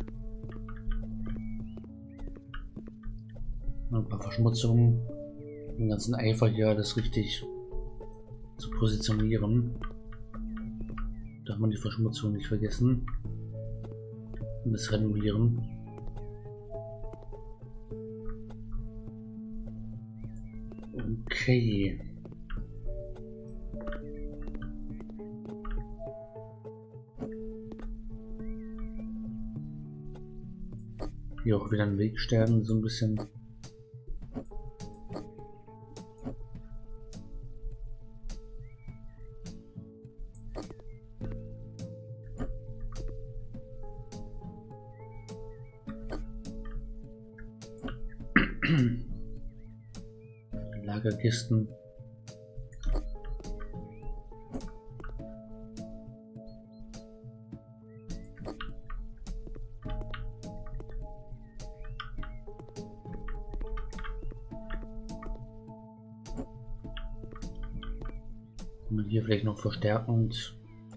Speaker 1: Ein paar Verschmutzungen. Den ganzen Eifer hier das richtig zu positionieren. Darf man die Verschmutzung nicht vergessen. Und das Renovieren. Okay. Hier auch wieder ein Wegsterben, so ein bisschen. Lagerkisten. Und hier vielleicht noch verstärkend.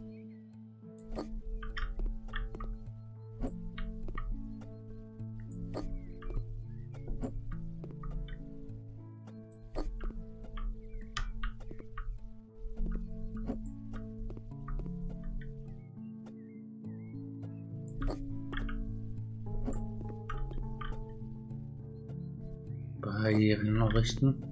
Speaker 1: Barrieren errichten.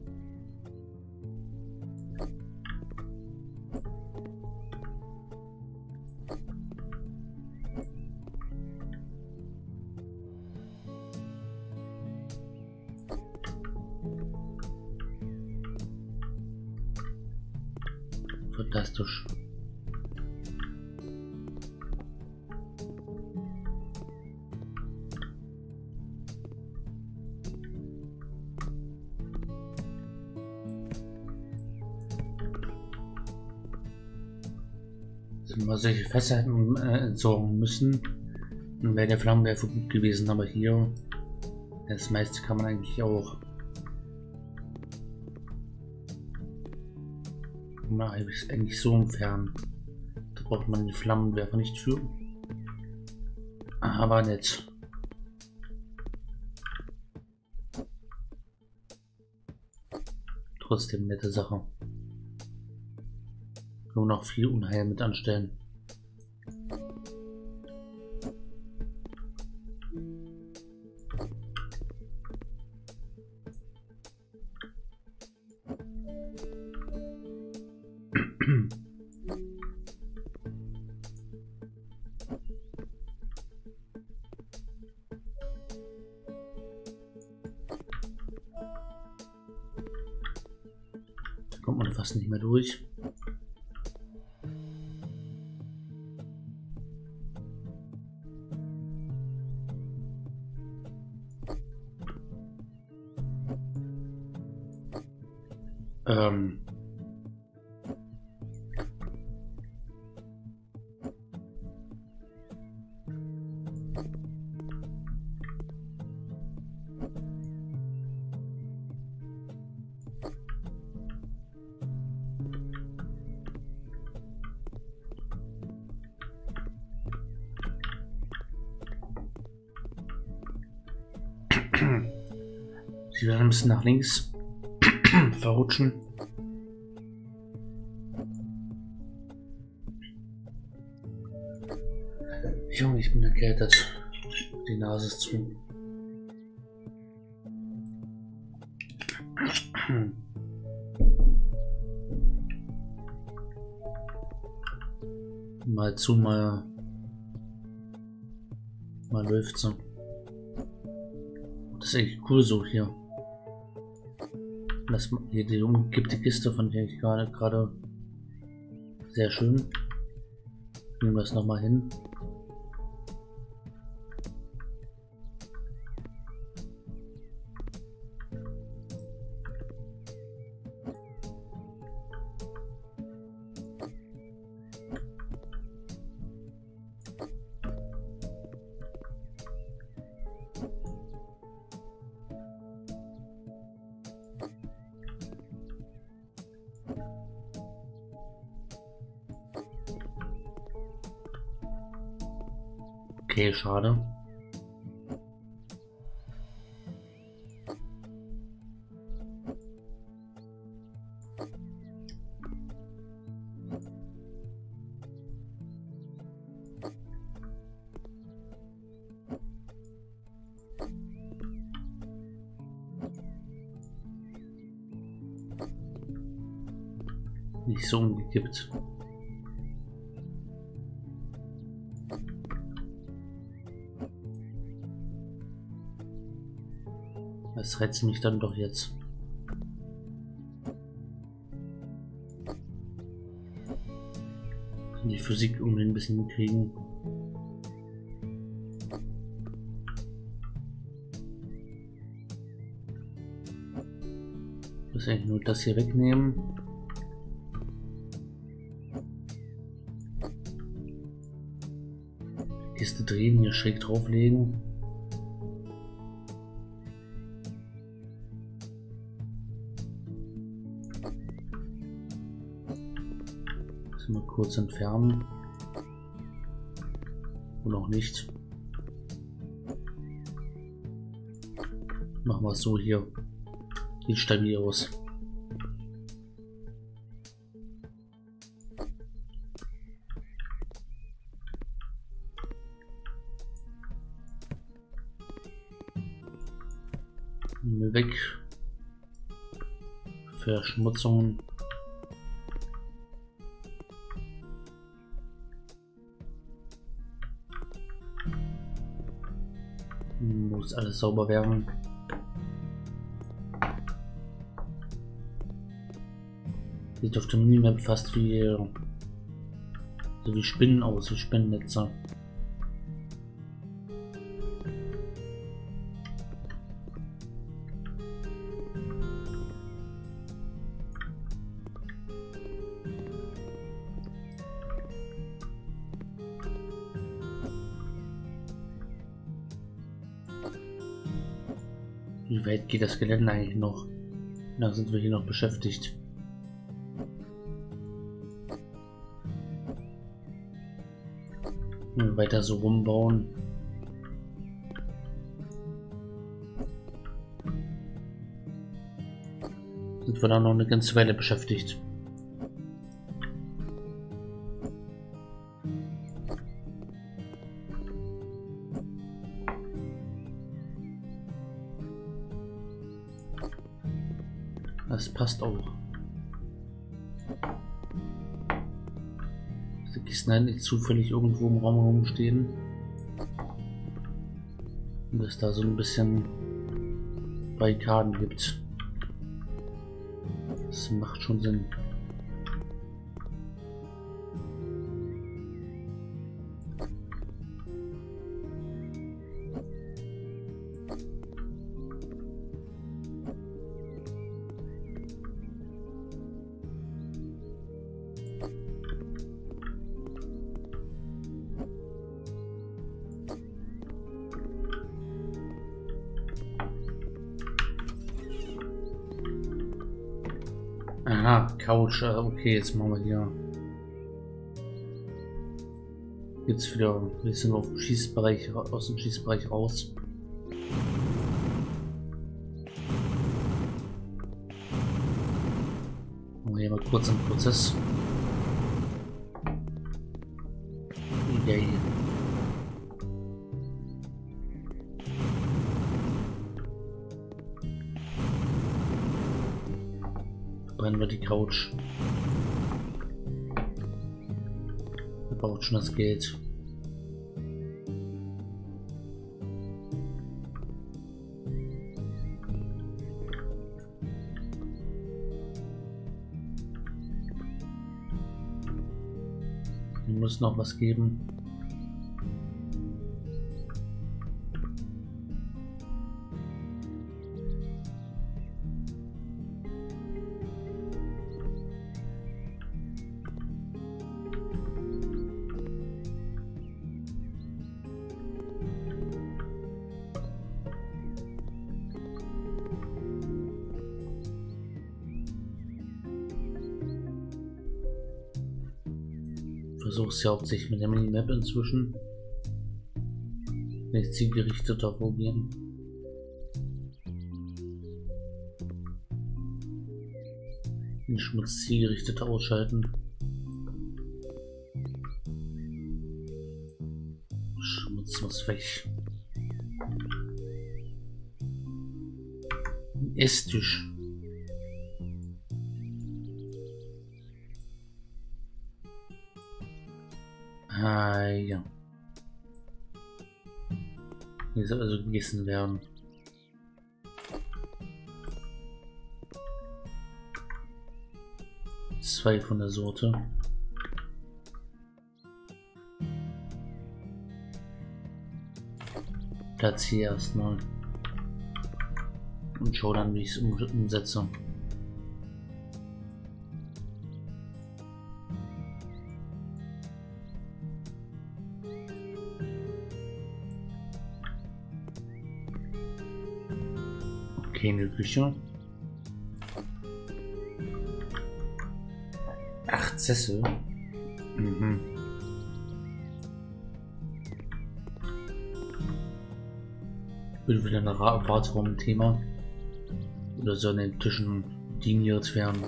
Speaker 1: Fantastisch. Wenn wir solche Fässer hätten äh, entsorgen müssen, dann wäre der Flammenwerfer gut gewesen, aber hier das meiste kann man eigentlich auch. Na, ist eigentlich so entfernen. Da braucht man den Flammenwerfer nicht für. Aber nett. Trotzdem nette Sache. Nur noch viel Unheil mit anstellen. Da kommt man fast nicht mehr durch. Ähm. Sie werden ein bisschen nach links verrutschen. Junge, ich bin erkältet. Die Nase ist zu. Mal zu, mal, mal läuft so. Das ist echt cool so hier. Das hier die umgekippte Kiste, von der ich gerade gerade sehr schön. Nehmen wir das noch mal hin. Okay, schade. nicht so umgekippt. Das reizt mich dann doch jetzt. Die Physik irgendwie ein bisschen hinkriegen. Das ist eigentlich nur das hier wegnehmen. Kiste drehen, hier schräg drauflegen. Das mal kurz entfernen. Und auch nicht. Machen wir es so hier. Sieht stabil aus. Weg. Verschmutzungen. Muss alles sauber werden. Sieht auf der Minimap fast wie so wie Spinnen aus, wie Spinnennetze. Wie weit geht das Gelände eigentlich noch? Da sind wir hier noch beschäftigt. Und weiter so rumbauen. Sind wir da noch eine ganze Weile beschäftigt. Das passt auch. Die Kisten halt nicht zufällig irgendwo im Raum rumstehen. Und es da so ein bisschen Barrikaden gibt. Das macht schon Sinn. Aha, Couch. Okay, jetzt machen wir hier. Jetzt wieder ein bisschen auf dem Schießbereich, aus dem Schießbereich raus. Machen wir hier mal kurz einen Prozess. Yay. Brennen wir die Couch. Wir brauchen schon das Geld. Wir müssen noch was geben. Versuche es ja hauptsächlich mit der Minimap inzwischen. Nicht zielgerichteter vorgehen. Den Schmutz zielgerichteter ausschalten. Schmutz muss weg. Esstisch. Ah, ja. Hier soll also gegessen werden. Zwei von der Sorte. Platziere erstmal. Und schau dann, wie ich es umsetze. Okay, eine Küche. Acht Sessel. Mhm. Wird wieder ein Wartraum-Thema. Oder sollen den Tischen diniert werden?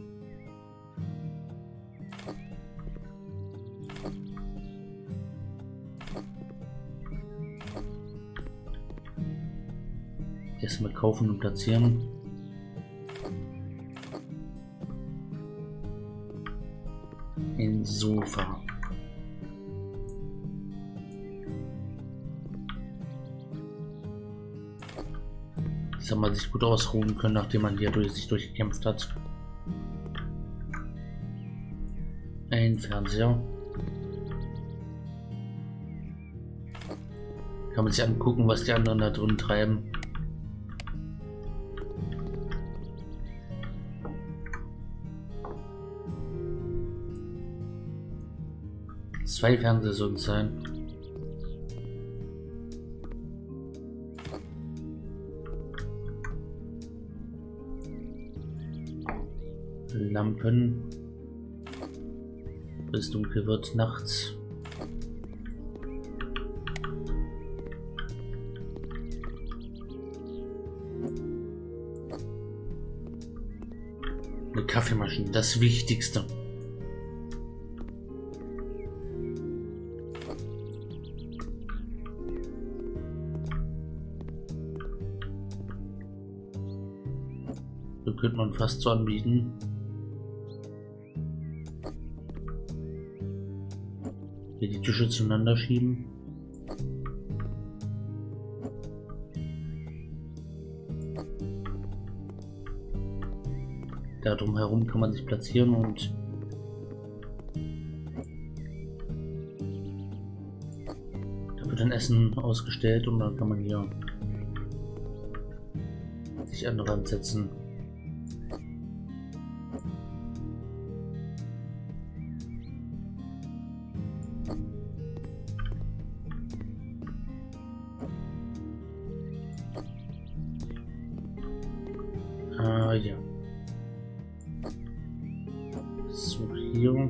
Speaker 1: Erstmal kaufen und platzieren. Ein Sofa. Jetzt haben wir sich gut ausruhen können, nachdem man hier durch sich durchgekämpft hat. Ein Fernseher. Kann man sich angucken, was die anderen da drin treiben. Zwei Fernseher sollen es sein. Lampen. Bis dunkel wird nachts. Eine Kaffeemaschine, das Wichtigste. So könnte man fast so anbieten. Hier die Tische zueinander schieben. Da drumherum kann man sich platzieren und da wird dann Essen ausgestellt und dann kann man hier sich an den Rand setzen. Ah ja. So, hier.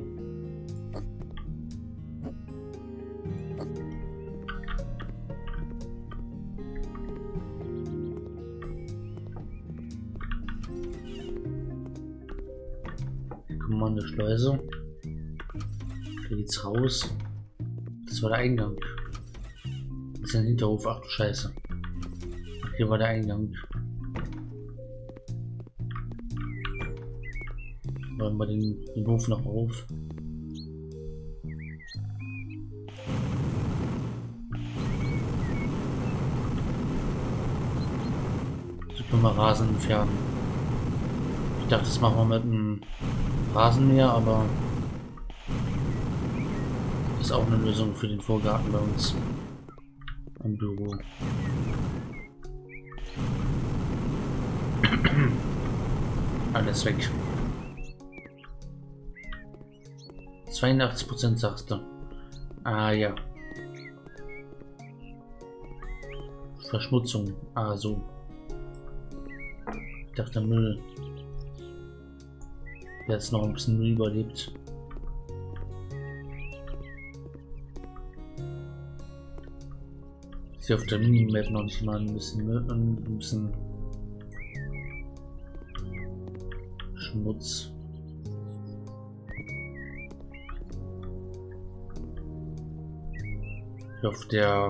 Speaker 1: Kommandoschleuse. Da geht's raus. Das war der Eingang. Das ist ein Hinterhof. Ach du Scheiße. Hier war der Eingang. Machen wir den, den Hof noch auf. So können wir Rasen entfernen. Ich dachte, das machen wir mit einem Rasenmäher, aber ist auch eine Lösung für den Vorgarten bei uns im Büro. Alles weg. zweiundachtzig Prozent sagst du. Ah ja. Verschmutzung. Ah so. Ich dachte Müll. Der jetzt noch ein bisschen Müll überlebt. Ist hier auf der Minimap noch nicht mal ein bisschen Müll, ein bisschen Schmutz. Ich hoffe, der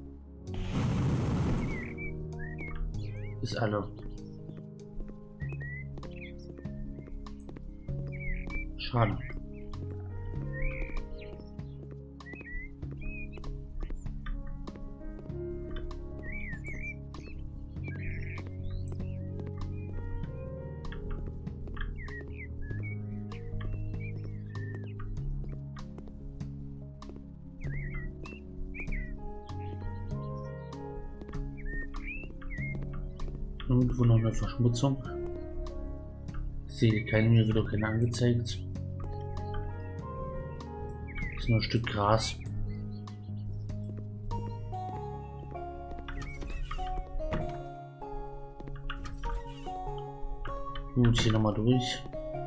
Speaker 1: ist alle. Schade. Irgendwo noch eine Verschmutzung. Ich sehe keine, mir wird auch keine angezeigt. Das ist nur ein Stück Gras. Gut, hier nochmal durch.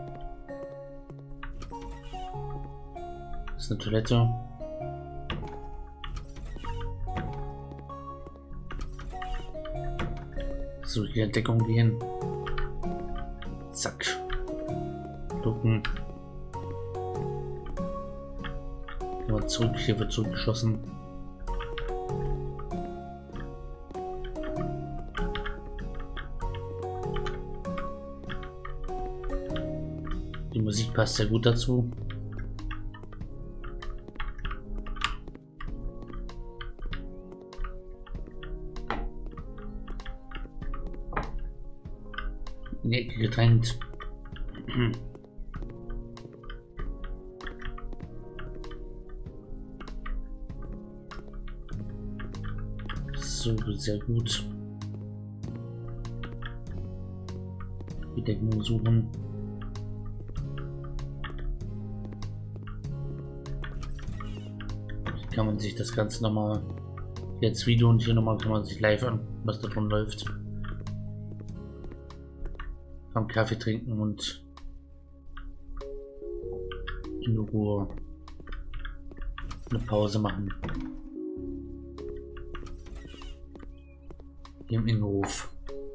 Speaker 1: Das ist eine Toilette. So, hier in Deckung gehen. Zack. Ducken. Mal zurück, hier wird zurückgeschossen. Die Musik passt sehr gut dazu. In die Ecke gedrängt. So, sehr gut. Die Deckung suchen. Hier kann man sich das Ganze nochmal jetzt Video und hier nochmal kann man sich live an, was davon läuft. Am Kaffee trinken und in Ruhe eine Pause machen. Im Innenhof.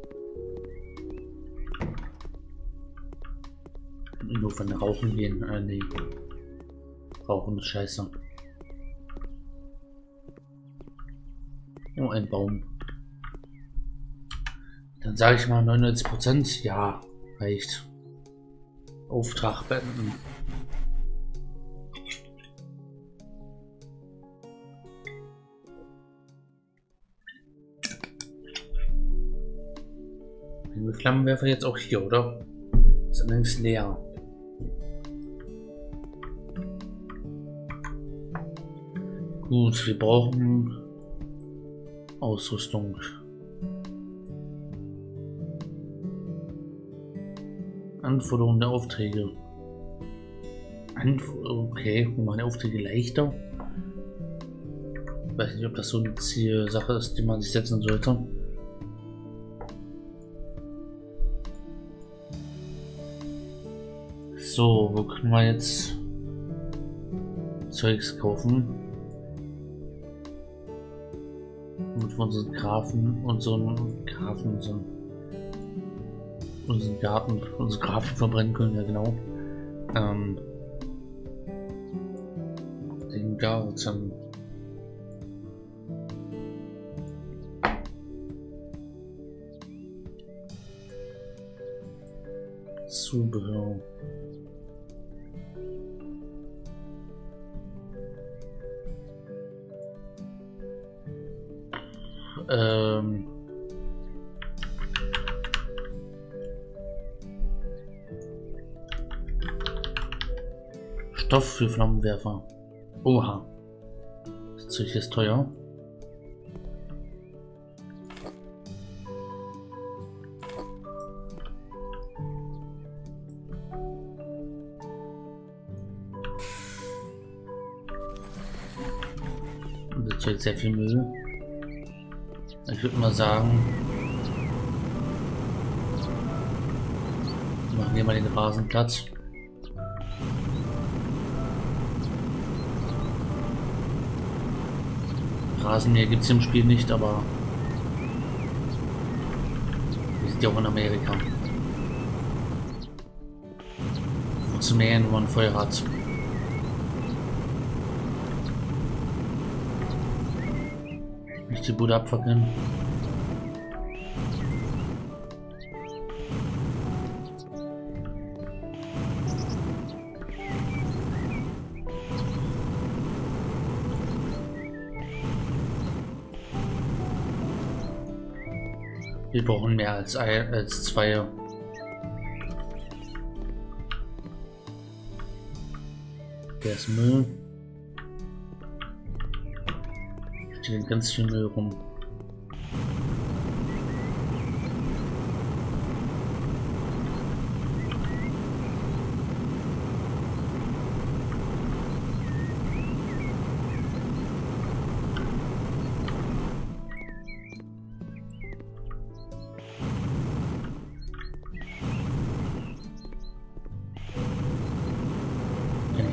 Speaker 1: Im Innenhof an Rauchen gehen. Äh, nee. Rauchen ist scheiße. Oh, ein Baum. Dann sage ich mal neunundneunzig Prozent. Ja, reicht. Auftrag beenden. Den Flammenwerfer jetzt auch hier, oder? Ist allerdings leer. Gut, wir brauchen Ausrüstung. Anforderungen der Aufträge. Anf okay, wir machen die Aufträge leichter. Ich weiß nicht, ob das so eine Zielsache ist, die man sich setzen sollte. So, wo können wir jetzt Zeugs kaufen? Mit unseren Grafen, unseren Grafen, unseren, unseren Garten, unsere Grafen verbrennen können, ja genau. Ähm, den Garten. Zubehör. Ähm. Stoff für Flammenwerfer. Oha. Das Zeug ist teuer. Und das Zeug sehr viel Müll. Ich würde mal sagen, wir machen hier mal den Rasenplatz. Rasenmäher gibt es im Spiel nicht, aber wir sind ja auch in Amerika. Wo zu mähen, wo man Feuer hat. Nicht die Bude abfackeln. Wir brauchen mehr als, ein, als zwei. Der ist Müll. Steht ganz viel Müll rum.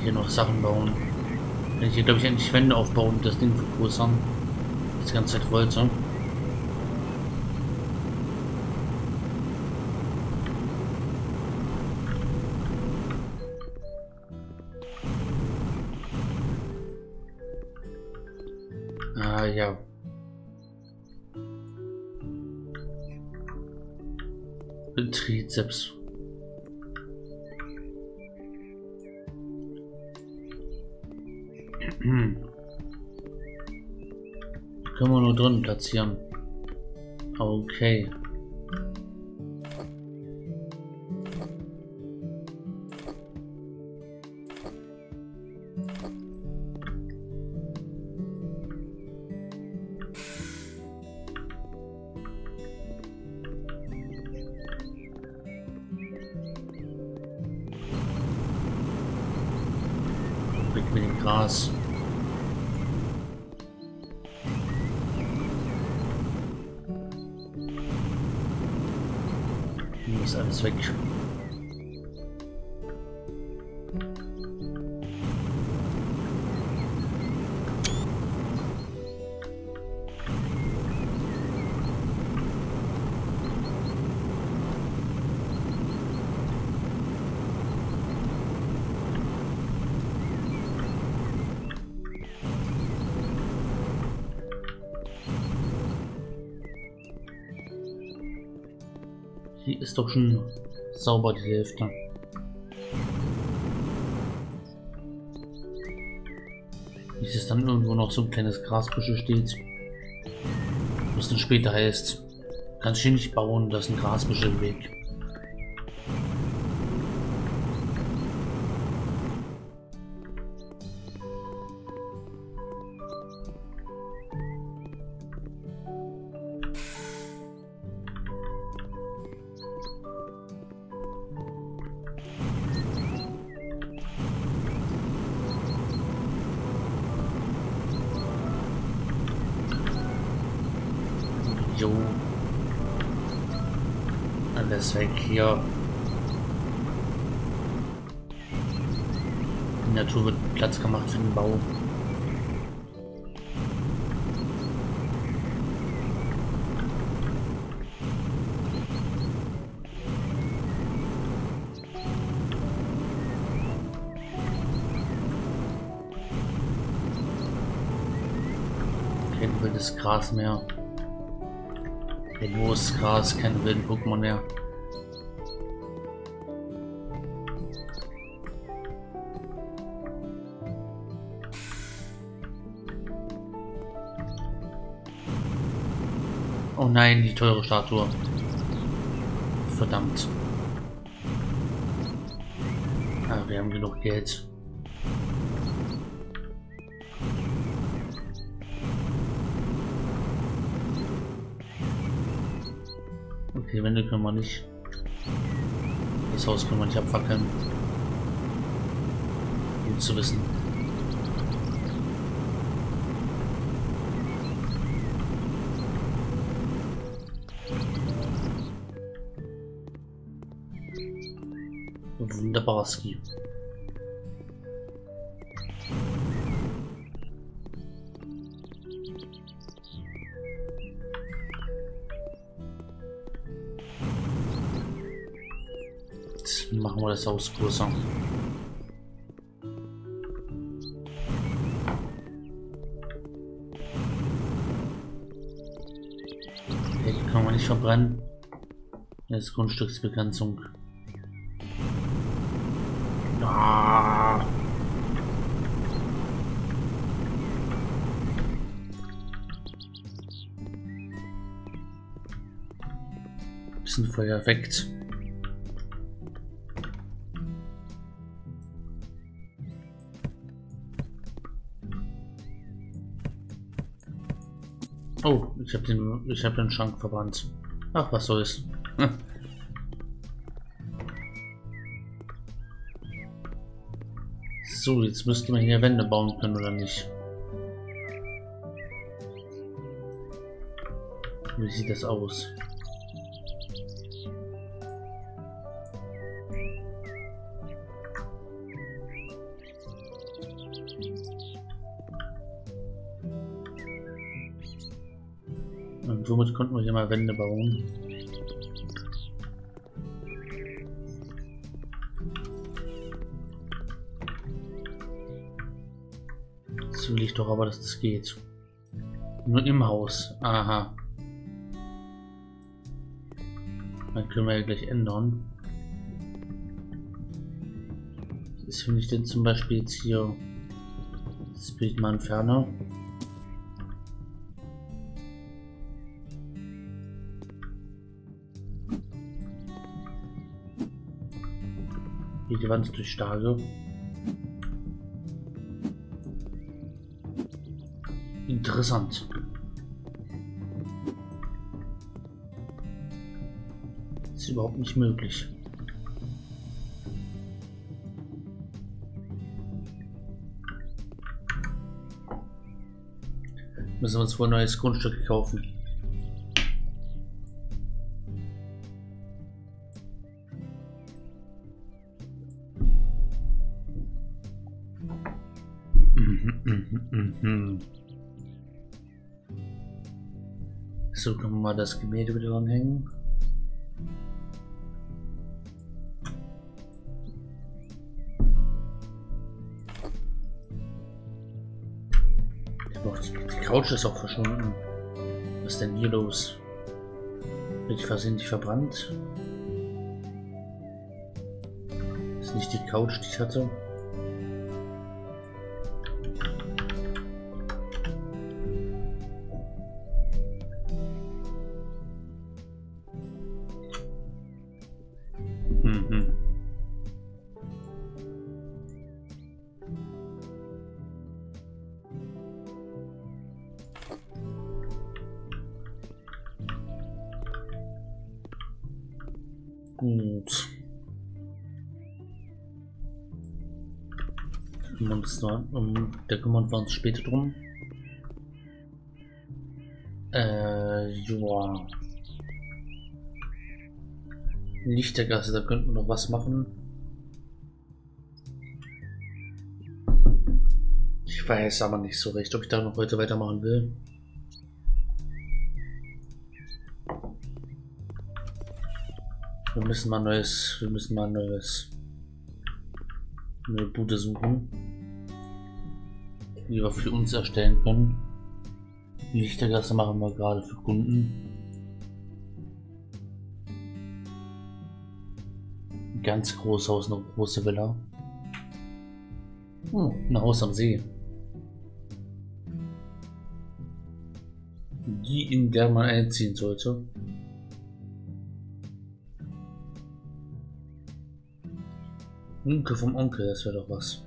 Speaker 1: hier noch Sachen bauen. Kann ich hier, glaube ich, endlich Wände aufbauen und das Ding vergrößern. Das die ganze Zeit wollte. Ah ja. Trizeps. Können wir nur drin platzieren. Okay. Weg mit dem Gras. Hier ist alles weg. Hier ist doch schon sauber die Hälfte. Nicht, dass dann irgendwo noch so ein kleines Grasbüschel steht. Was dann später heißt, kannst du hier nicht bauen, da ist ein Grasbüschel im Weg. Jo. Alles weg hier. Die Natur wird Platz gemacht für den Bau. Kein wildes Gras mehr. Kein hohes Gras, keine wilden Pokémon mehr. Oh nein, die teure Statue. Verdammt. Aber wir haben genug Geld. Okay, Wände können wir nicht. Das Haus können wir nicht abfackeln. Gut zu wissen. Wunderbarer Ski. Jetzt machen wir das Haus größer. Okay, die kann man nicht verbrennen. Jetzt Grundstücksbegrenzung. Ah. Bisschen Feuer weckt. Oh, ich habe den, ich habe den Schrank verbrannt. Ach, was soll's. Hm. So, jetzt müsste man hier Wände bauen können, oder nicht? Wie sieht das aus? Und somit konnten wir hier mal Wände bauen. Jetzt will ich doch aber, dass das geht. Nur im Haus. Aha. Dann können wir ja gleich ändern. Das finde ich denn zum Beispiel jetzt hier das Bild mal entfernen. Hier die Wand durch Stage. Interessant. Ist überhaupt nicht möglich. Müssen wir uns wohl ein neues Grundstück kaufen. Mhm, mhm, mhm. So, können wir mal das Gemälde wieder anhängen. Die Couch ist auch verschwunden. Was ist denn hier los? Wird die versehentlich verbrannt? Ist nicht die Couch, die ich hatte? Mhm. Gut. Kümmern uns da, um, da kümmern wir uns später drum. Äh, joa. Lichtergasse, da könnten wir noch was machen. Ich weiß aber nicht so recht, ob ich da noch heute weitermachen will. Wir müssen mal neues, wir müssen mal neues, neue Bude suchen, die wir für uns erstellen können. Die Lichtergasse machen wir gerade für Kunden. Ein ganz großes Haus, eine große Villa. Hm, ein Haus am See. Die, in der man einziehen sollte. Onkel vom Onkel, das wäre doch was.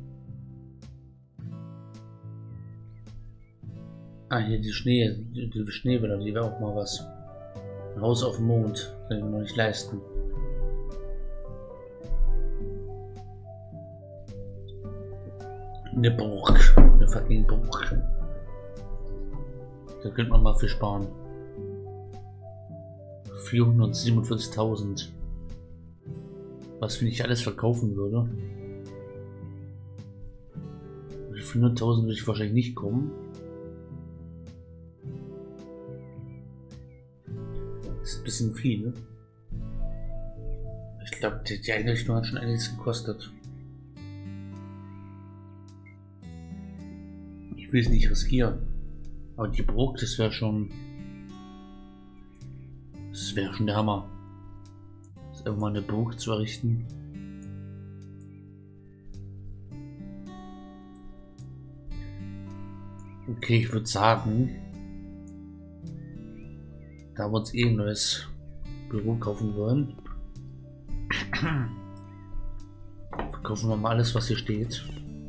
Speaker 1: Ah, hier die Schnee, die, die Schneevilla, die wäre auch mal was. Ein Haus auf dem Mond, können wir noch nicht leisten. Eine Burg, eine fucking Burg. Da könnte man mal für sparen. vierhundertsiebenundvierzigtausend. Was, wenn ich alles verkaufen würde? Für vierhunderttausend würde ich wahrscheinlich nicht kommen. Das ist ein bisschen viel. Ich glaube, die, die Einrichtung hat schon einiges gekostet. Ich will es nicht riskieren. Aber die Burg, das wäre schon... Das wäre schon der Hammer. Das einfach mal eine Burg zu errichten. Okay, ich würde sagen... Da wir uns eh ein neues Büro kaufen wollen, verkaufen wir mal alles, was hier steht.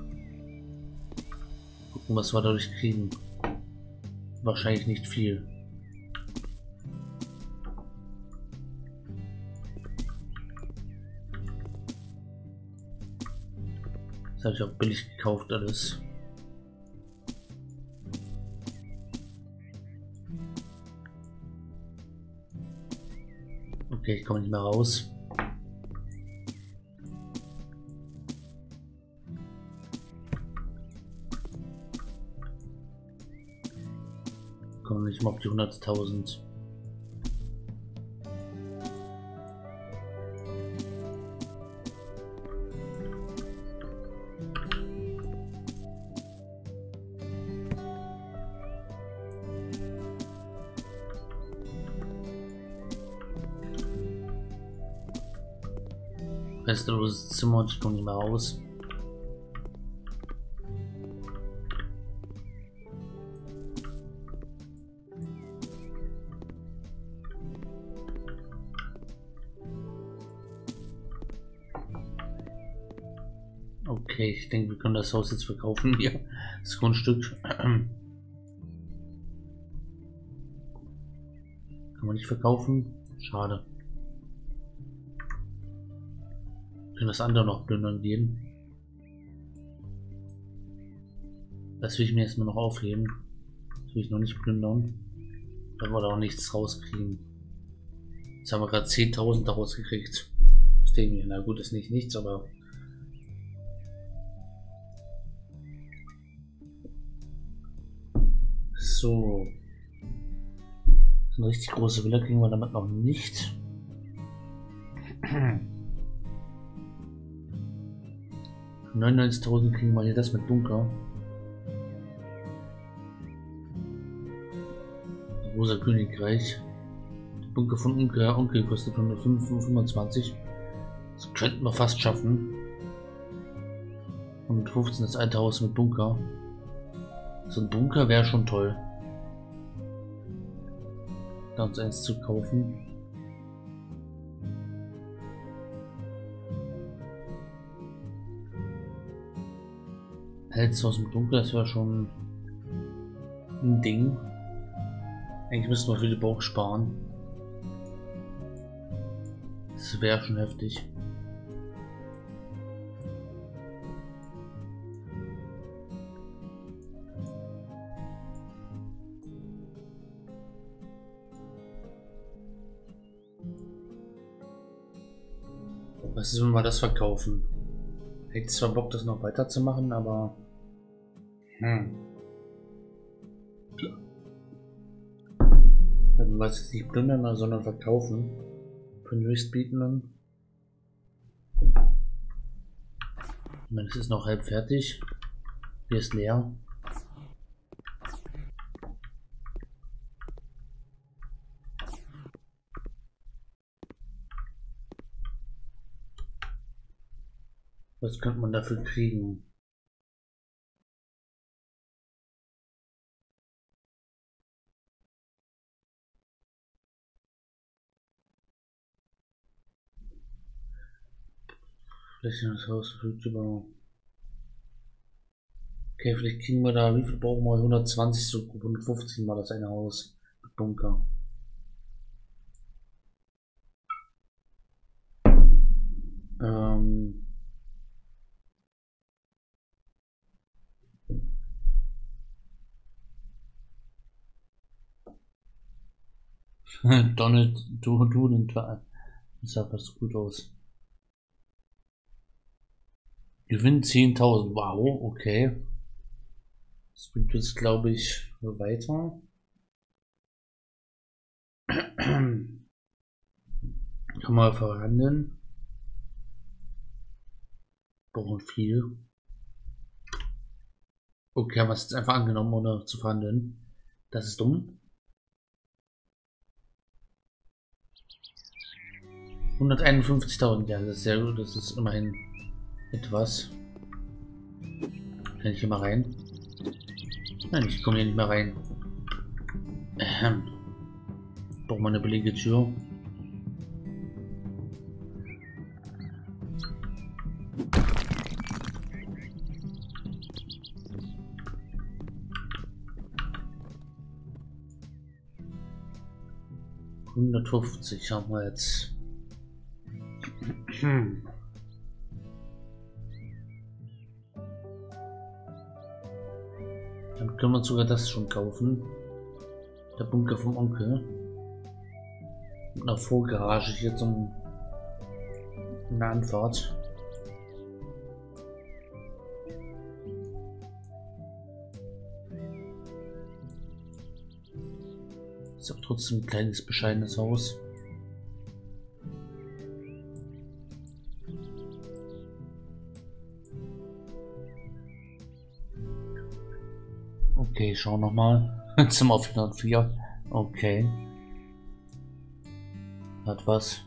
Speaker 1: Gucken, was wir dadurch kriegen. Wahrscheinlich nicht viel. Das habe ich auch billig gekauft alles. Okay, ich komme nicht mehr raus. Ich komme nicht Nicht mal auf die hunderttausend. Restloses Zimmer und ich komme nicht mehr raus. Okay, ich denke, wir können das Haus jetzt verkaufen hier. Das Grundstück. Kann man nicht verkaufen? Schade. Können das andere noch plündern gehen. Das will ich mir erstmal noch aufheben. Das will ich noch nicht plündern. Wenn wir da auch nichts rauskriegen. Jetzt haben wir gerade zehntausend daraus gekriegt. Aus dem hier. Na gut, ist nicht nichts, aber. So. Eine richtig große Villa kriegen wir damit noch nicht. neunundneunzigtausend kriegen wir hier das mit Bunker. Rosa Königreich. Der Bunker von Onkel, Onkel kostet hundertfünfundzwanzig. Das könnten wir fast schaffen. hundertfünfzehn ist das alte Haus mit Bunker. So ein Bunker wäre schon toll. Da uns eins zu kaufen. Hältst du aus dem Dunkel, das wäre schon ein Ding. Eigentlich müssten wir für die Burg sparen. Das wäre schon heftig. Was ist, wenn wir das verkaufen? Hätte zwar Bock, das noch weiterzumachen, aber hm. Dann weiß ich jetzt nicht plündern, sondern verkaufen. Für den höchstbietenden. Ich meine, es ist noch halb fertig. Hier ist leer. Was könnte man dafür kriegen? Vielleicht das Haus verfügt über. Okay, vielleicht kriegen wir da, wie viel brauchen wir? hundertzwanzig, so hundertfünfzig mal das eine Haus mit Bunker. Ähm. Donald, du, du, den das sah fast gut aus. Gewinn zehntausend, wow, okay. Das bringt uns, glaube ich, weiter. Kann man verhandeln. Brauchen viel. Okay, haben wir es jetzt einfach angenommen, ohne zu verhandeln. Das ist dumm. hunderteinundfünfzigtausend, ja, das ist sehr gut, das ist immerhin etwas. Kann ich hier mal rein? Nein, ich komme hier nicht mehr rein. Ähm. Braucht man eine billige Tür. hundertfünfzig haben wir jetzt. Hm. Dann können wir sogar das schon kaufen. Der Bunker vom Onkel. Mit einer Vorgarage hier zum eine Anfahrt. Ist aber trotzdem ein kleines, bescheidenes Haus. Okay, schau noch mal. Zimmer vierhundertvier. Okay. Hat was.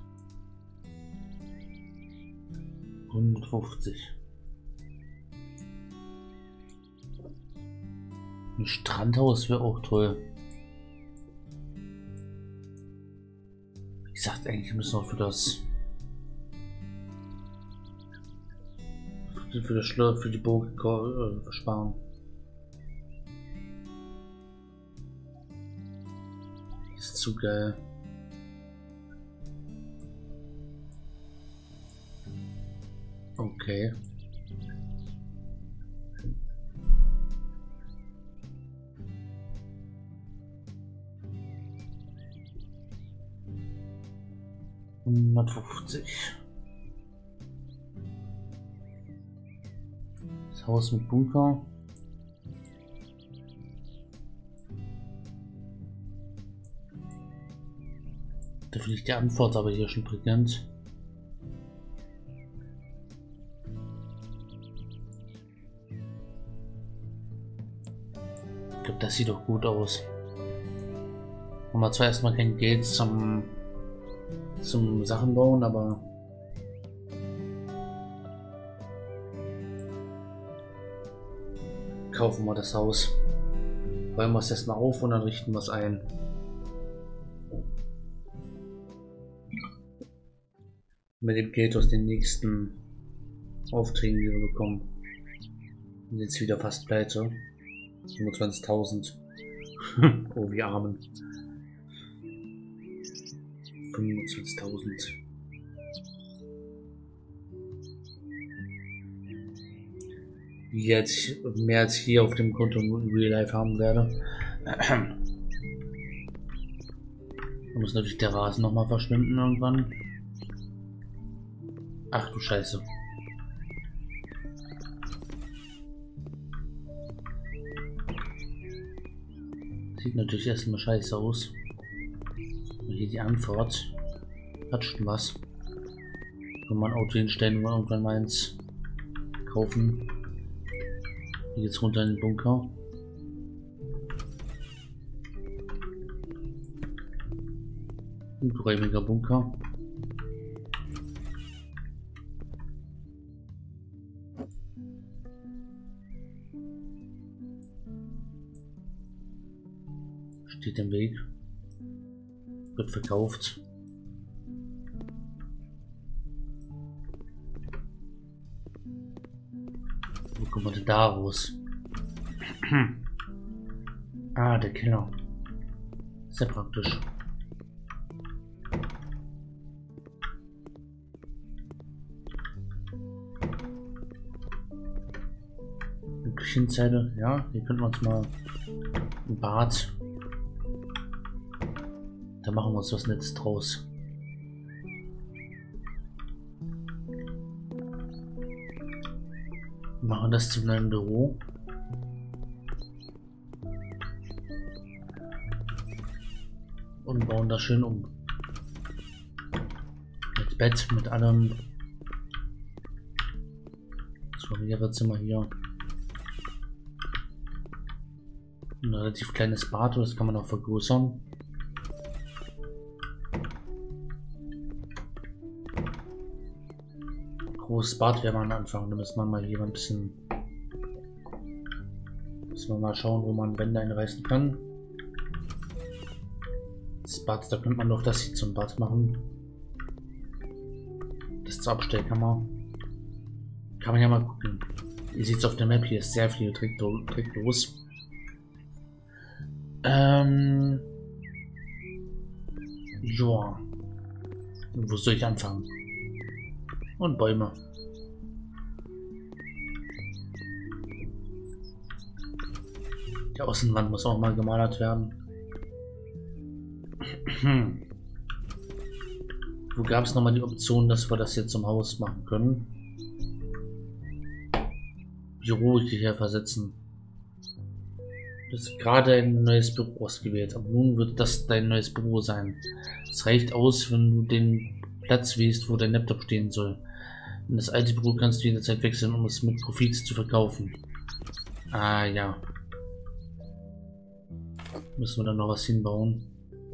Speaker 1: hundertfünfzig. Ein Strandhaus wäre auch toll. Wie gesagt, eigentlich müssen wir für das für das Schloss, für die Burg äh, sparen. Ist zu geil. Okay. hundertfünfzig. Das Haus mit Bunker. Da finde ich die Antwort aber hier schon prägnant. Ich glaube, das sieht doch gut aus. Haben wir zwar erstmal kein Geld zum zum Sachen bauen, aber kaufen wir das Haus. Räumen wir es erstmal auf und dann richten wir es ein. Mit dem Geld aus den nächsten Aufträgen, die wir bekommen. Und jetzt wieder fast pleite. fünfundzwanzigtausend. Oh, wie Armen. fünfundzwanzigtausend. Wie jetzt mehr als hier auf dem Konto in Real Life haben werde. Da muss natürlich der Rasen nochmal verschwinden irgendwann. Ach du Scheiße. Sieht natürlich erstmal scheiße aus. Und hier die Anfahrt. Hat schon was. Kann man ein Auto hinstellen und irgendwann mal eins kaufen. Hier geht's runter in den Bunker. Ein geräumiger Bunker. Steht im Weg. Wird verkauft. Wo kommt man denn da raus? Ah, der Keller. Sehr praktisch. Eine Küchenzeile, ja, hier könnten wir uns mal ein Bad. Da machen wir uns was Nettes draus. Machen das zu einem Büro. Und bauen das schön um. Mit Bett, mit allem. Das Familienzimmer hier. Ein relativ kleines Bad, das kann man auch vergrößern. Großes Bad wäre mal ein Anfang. Da müssen wir mal hier ein bisschen. Müssen wir mal schauen, wo man Wände einreißen kann. Das Bad, da könnte man doch das hier zum Bad machen. Das zur Abstellkammer. Kann man ja mal gucken. Ihr seht es auf der Map, hier ist sehr viel Trick, Trick los. Ähm. Ja. Wo soll ich anfangen? Und Bäume. Die Außenwand muss auch mal gemalert werden. Wo gab es nochmal die Option, dass wir das jetzt zum Haus machen können? Büro hier versetzen. Du hast gerade ein neues Büro ausgewählt, aber nun wird das dein neues Büro sein. Es reicht aus, wenn du den Platz wählst, wo dein Laptop stehen soll. In das alte Büro kannst du jederzeit wechseln, um es mit Profit zu verkaufen. Ah ja. Müssen wir dann noch was hinbauen.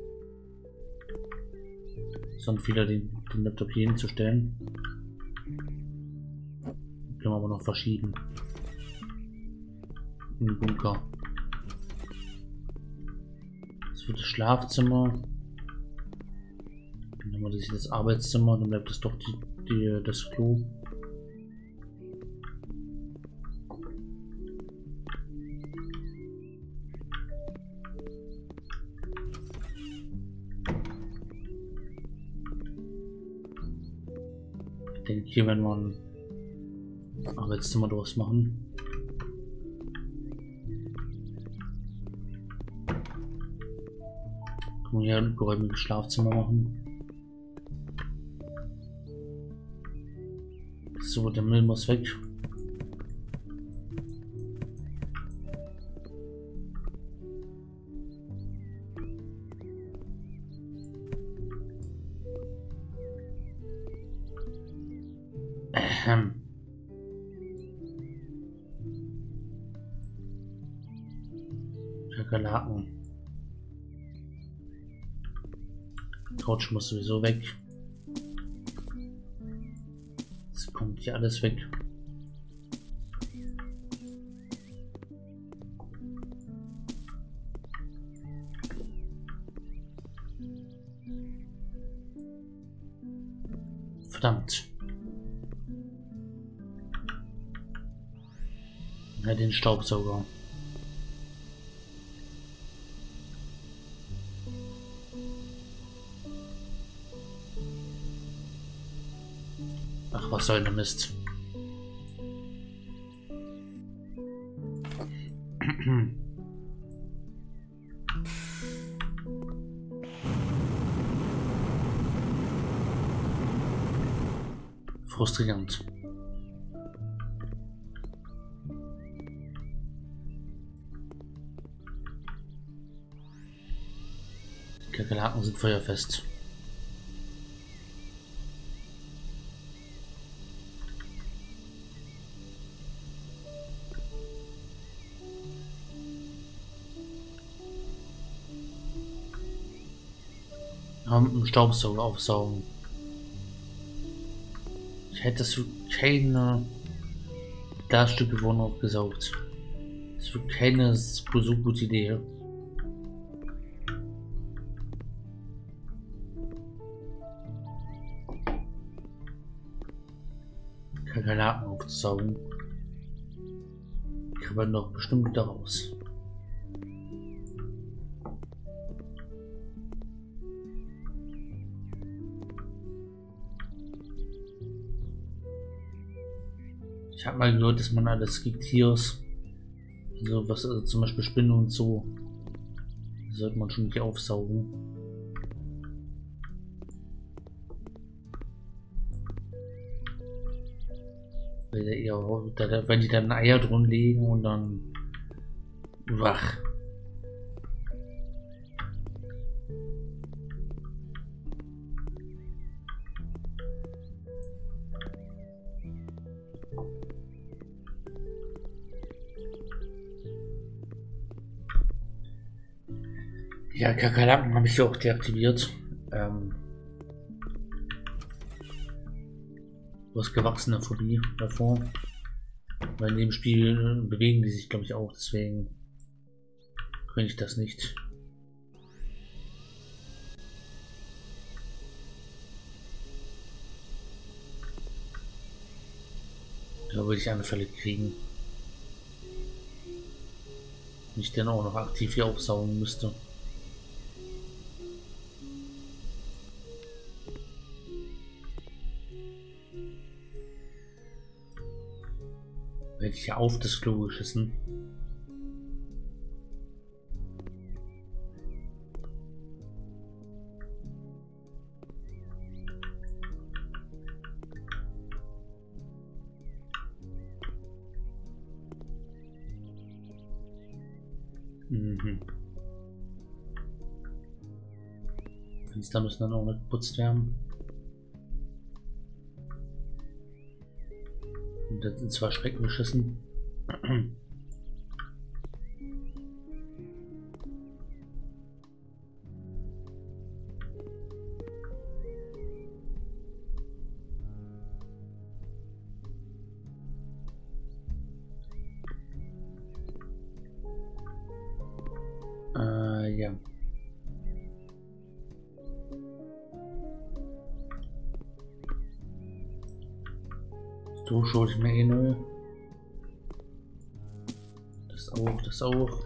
Speaker 1: Sonst wieder den, den Laptop hier hinzustellen. Können wir aber noch verschieben. Im Bunker. Das wird das Schlafzimmer. Dann haben wir das hier das Arbeitszimmer. Dann bleibt das doch die, die, das Klo. Ich denke, hier werden wir ein Arbeitszimmer draus machen. Können wir hier ein geräumiges Schlafzimmer machen. So, der Müll muss weg. Ähm. Kakerlaken. Couch muss sowieso weg. Jetzt kommt hier alles weg. Verdammt. Ja, den Staubsauger. Ach, was soll der Mist? Frustrierend. Die Kakerlaken sind feuerfest. Mit dem Staubsauger aufsaugen. Ich hätte das für keine Glasstücke wurden aufgesaugt. Das ist für keine so gute Idee. Kakerlaken aufzusaugen. Kann man doch bestimmt daraus. Ich habe mal gehört, dass man alles kriegt hier. So was, also zum Beispiel Spinnen und so. Das sollte man schon nicht aufsaugen. Weil, der eher, wenn die dann Eier drin legen und dann wach. Ja, Kakerlaken habe ich ja auch deaktiviert. Ähm, was gewachsene Phobie davor. Weil in dem Spiel bewegen die sich, glaube ich, auch. Deswegen könnte ich das nicht. Da würde ich Anfälle kriegen. Wenn ich dann auch noch aktiv hier aufsaugen müsste. Hätte ich ja auf das Klo geschissen. Mhm. Fenster müssen dann auch noch geputzt werden. Und das sind zwar Schrecken geschissen. äh, ja. So schaue ich mir eh neu. Das auch, das auch.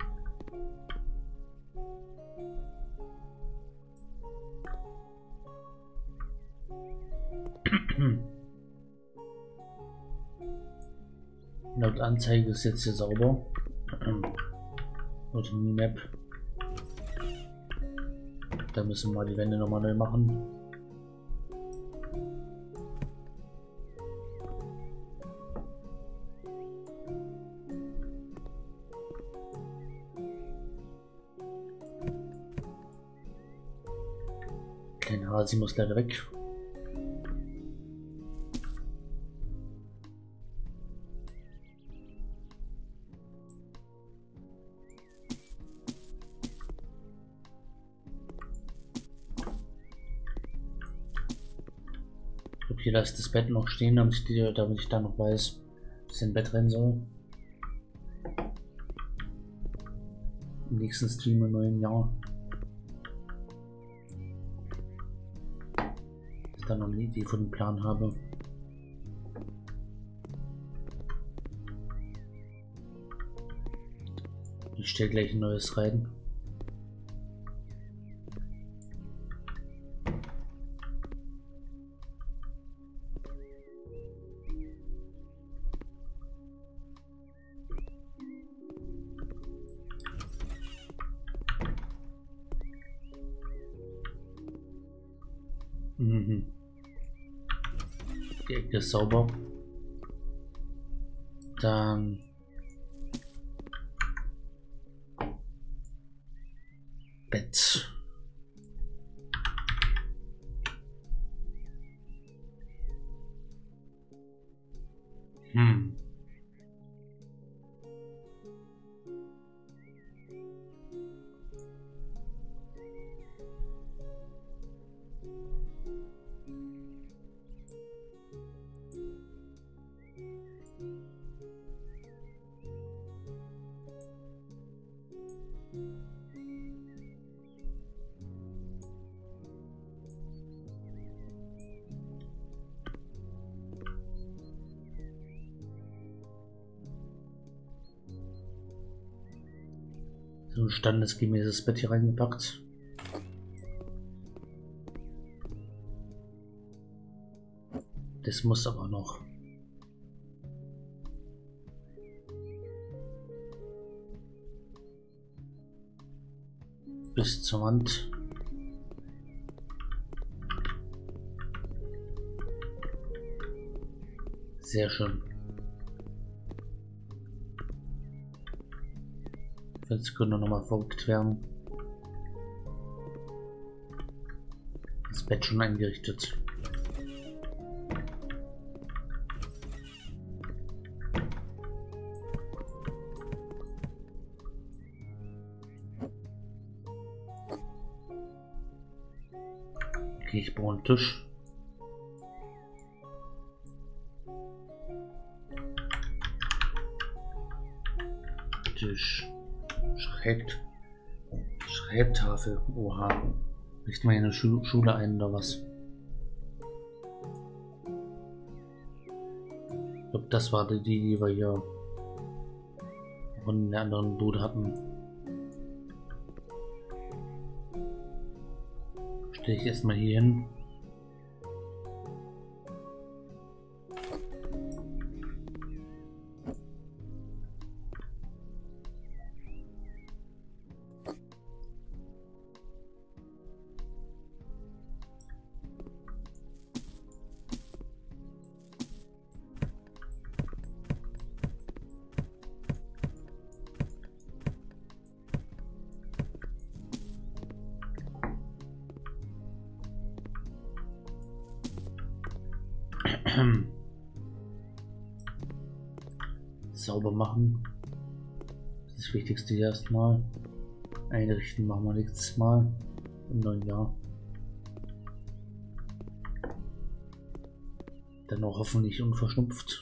Speaker 1: Laut Anzeige ist jetzt hier sauber. Und Map. Da müssen wir die Wände nochmal neu machen. Kleine Hasi muss leider weg. Okay, da ist das Bett noch stehen, damit ich, die, damit ich da noch weiß, dass ich ins Bett rennen soll. Im nächsten Stream im neuen Jahr. Dass ich dann noch eine Idee von dem Plan habe. Ich stelle gleich ein neues rein. Mhm. Die Ecke ist sauber. Dann Bett. Hm. So ein standesgemäßes Bett hier reingepackt. Das muss aber noch. Bis zur Wand. Sehr schön. Jetzt können noch mal verrückt werden. Das Bett schon eingerichtet. Okay, ich brauche einen Tisch. Tisch. Schrägt. Schreibtafel. Oha. Richten wir hier eine Schu Schule ein oder was? Ich glaube, das war die, die wir hier von der anderen Bude hatten. Stelle ich erstmal hier hin. Sauber machen. Das ist das Wichtigste erstmal. Einrichten machen wir nächstes Mal im neuen Jahr. Dann auch hoffentlich unverschnupft.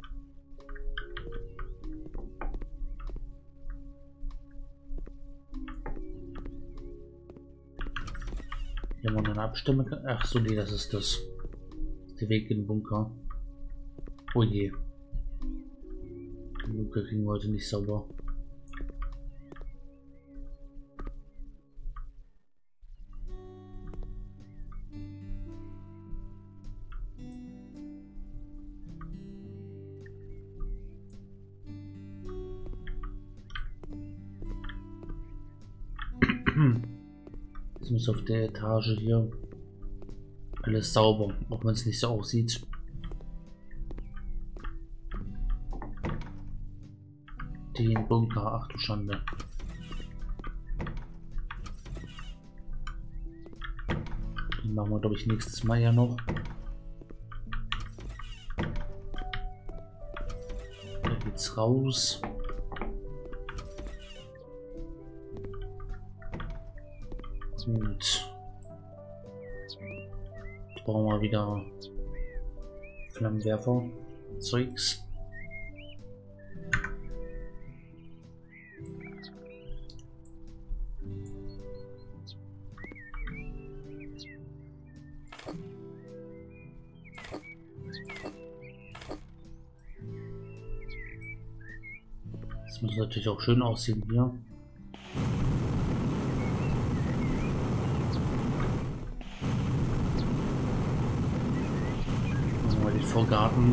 Speaker 1: Hier haben wir noch eine Abstimmung. Ach so, nee, das ist das. Der Weg in den Bunker. Oh je. Den Bunker kriegen wir heute nicht sauber. Jetzt muss auf der Etage hier alles sauber, auch wenn es nicht so aussieht. Den Bunker, ach du Schande. Den machen wir, glaube ich, nächstes Mal ja noch. Da geht's raus. Gut. Jetzt brauchen wir wieder Flammenwerfer Zeugs. Das muss natürlich auch schön aussehen hier. Vorgarten.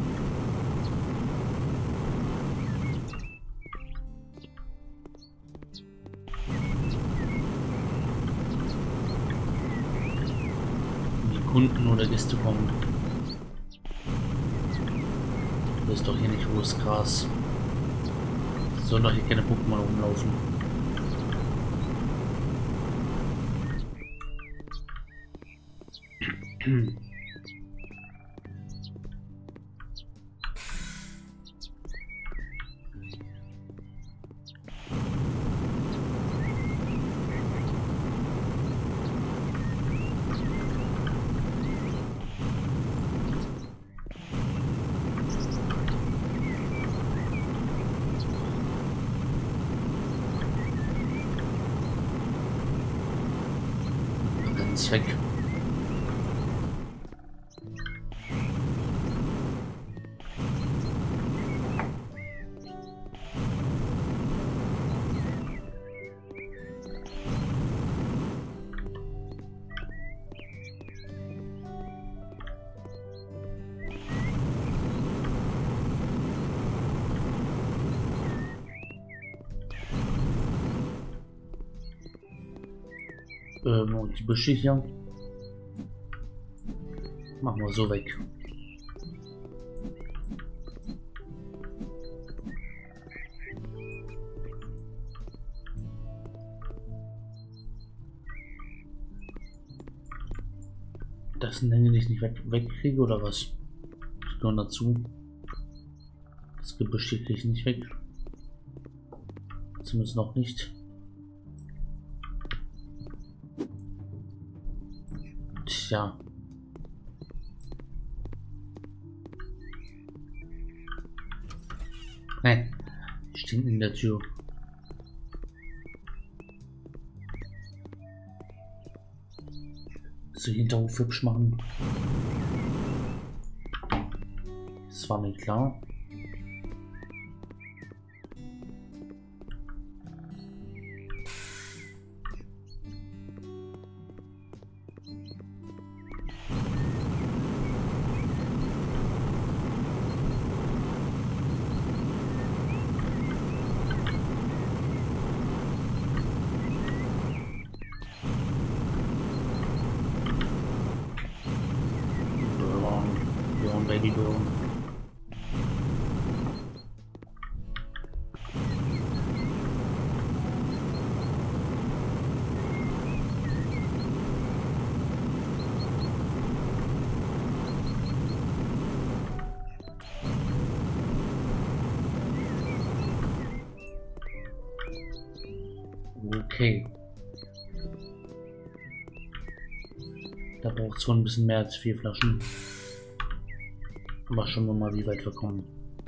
Speaker 1: Die Kunden oder Gäste kommen. Das ist doch hier nicht hohes Gras. Es sollen doch hier keine Pokémon rumlaufen. Weg. Ähm, und die Büsche hier machen wir so weg. Das sind Dinge, die ich nicht weg wegkriege oder was? Ich gehöre dazu. Das Gebüsch hier kriege ich nicht weg. Zumindest noch nicht. Tja. Nein, die stehen in der Tür. So Hinterhof hübsch machen. Das war mir klar. Baby Girl. Okay. Da braucht es wohl ein bisschen mehr als vier Flaschen. Aber schauen wir mal, wie weit wir kommen.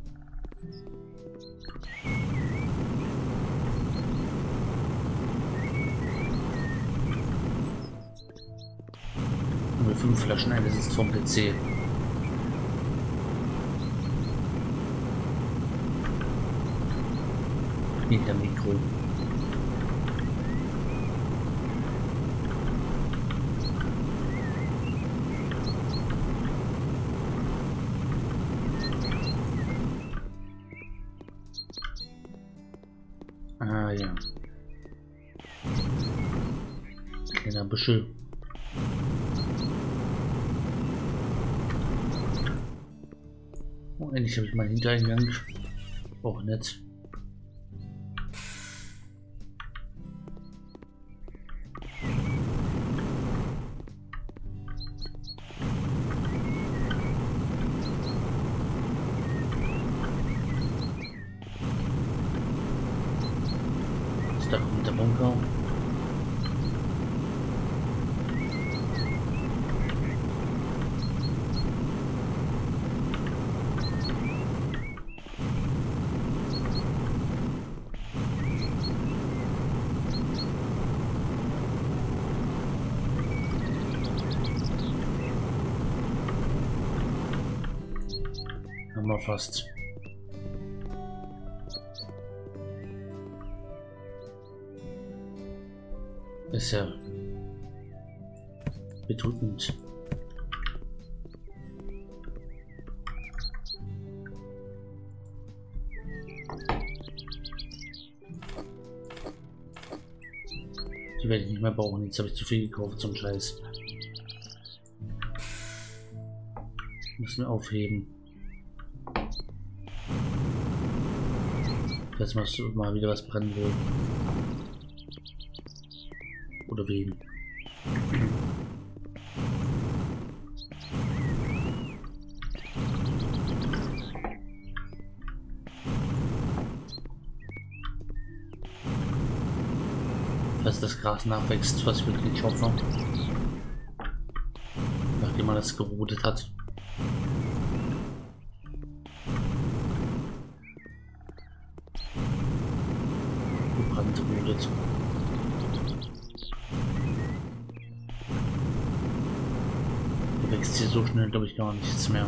Speaker 1: Nur fünf Flaschen eingesetzt vom P C. Hinter Mikro. Ah ja. Kleiner Büschel. Oh, endlich habe ich meinen Hintereingang. Auch nett. Da kommt der Bunker. Haben wir fast. Ist ja bedrückend. Die werde ich nicht mehr brauchen. Jetzt habe ich zu viel gekauft zum Scheiß. Müssen wir aufheben. Falls mal wieder was brennen will. Oder wen. Falls das Gras nachwächst, was ich wirklich hoffe. Nachdem man das gerodet hat. Gebrannt gerodet. Da wächst hier so schnell, glaube ich, gar nichts mehr.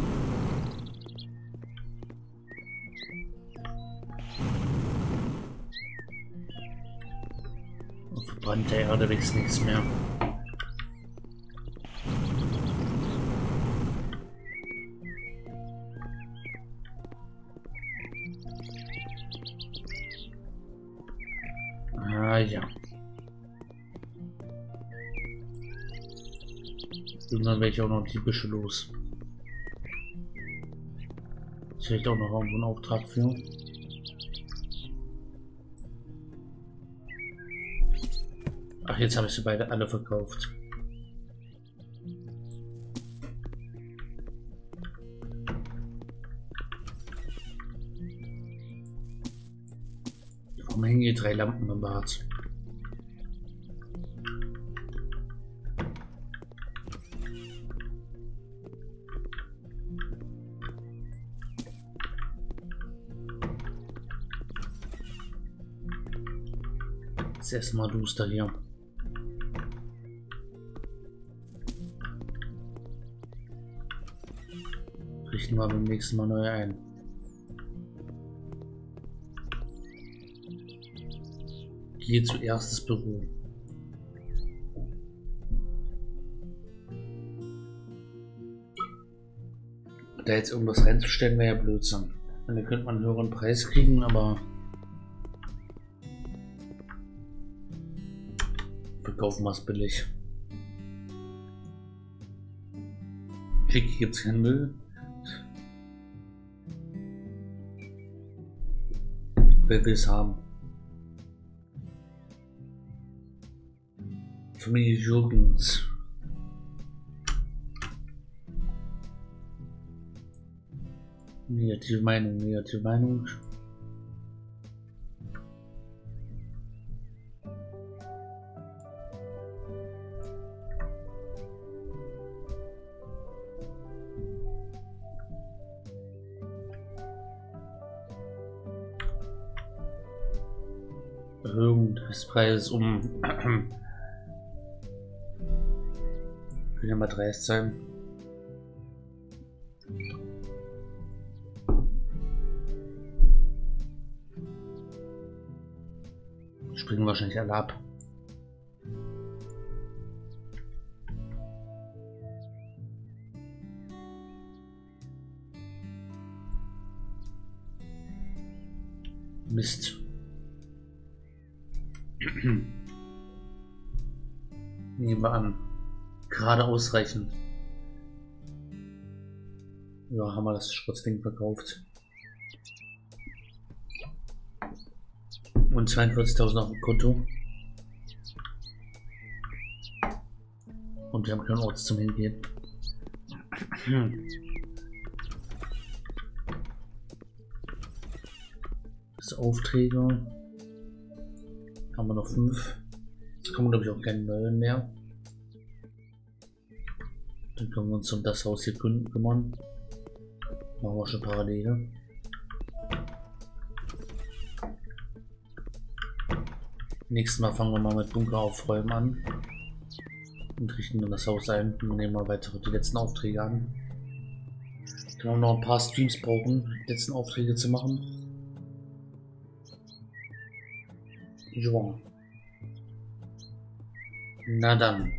Speaker 1: Auf verbrannter Erde wächst nichts mehr. Ah ja. Irgendwann werde ich auch noch die Büsche los. Vielleicht auch noch irgendwo einen Auftrag für. Ach, jetzt habe ich sie beide alle verkauft. Warum hängen hier drei Lampen im Bad? Jetzt erstmal duster hier. Richten wir beim nächsten Mal neu ein. Gehe zuerst das Büro. Da jetzt irgendwas reinzustellen wäre ja Blödsinn. Da könnte man einen höheren Preis kriegen, aber verkaufen wir es billig. Schicke ich jetzt keinen Müll. Wer will es haben? Familie Jürgens. Negative Meinung, negative Meinung. Erhöhung des Preises um können ja mal dreist sein. Springen wahrscheinlich alle ab. Mist. Nehmen wir an. Gerade ausreichend. Ja, haben wir das Schrottding verkauft. Und zweiundvierzigtausend auf dem Konto. Und wir haben keinen Ort zum Hingehen. Das Aufträge. Haben wir noch fünf. Jetzt kommen glaube ich auch keine neuen mehr. Dann können wir uns um das Haus hier kümmern. Machen wir schon parallel. Nächstes Mal fangen wir mal mit Bunker aufräumen an. Und richten dann das Haus ein und nehmen mal weitere die letzten Aufträge an. Können wir noch ein paar Streams brauchen, die letzten Aufträge zu machen. Ja. Na dann.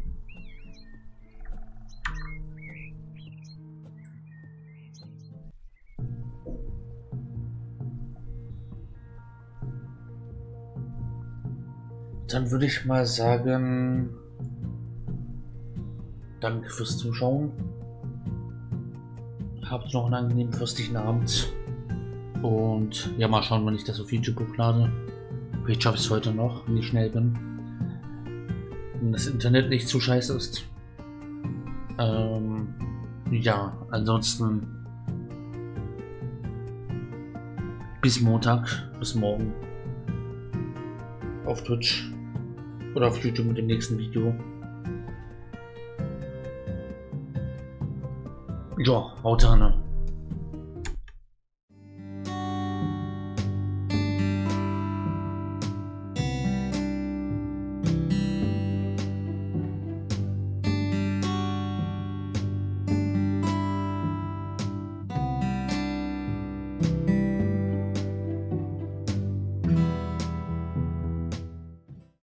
Speaker 1: Dann würde ich mal sagen, danke fürs Zuschauen. Habt noch einen angenehmen fürstlichen Abend. Und ja, mal schauen, wann ich das auf YouTube hochlade. Vielleicht schaffe ich es heute noch, wenn ich schnell bin. Wenn das Internet nicht zu scheiße ist. Ähm, ja, ansonsten bis Montag, bis morgen auf Twitch oder auf YouTube mit dem nächsten Video. Ja, haut rein.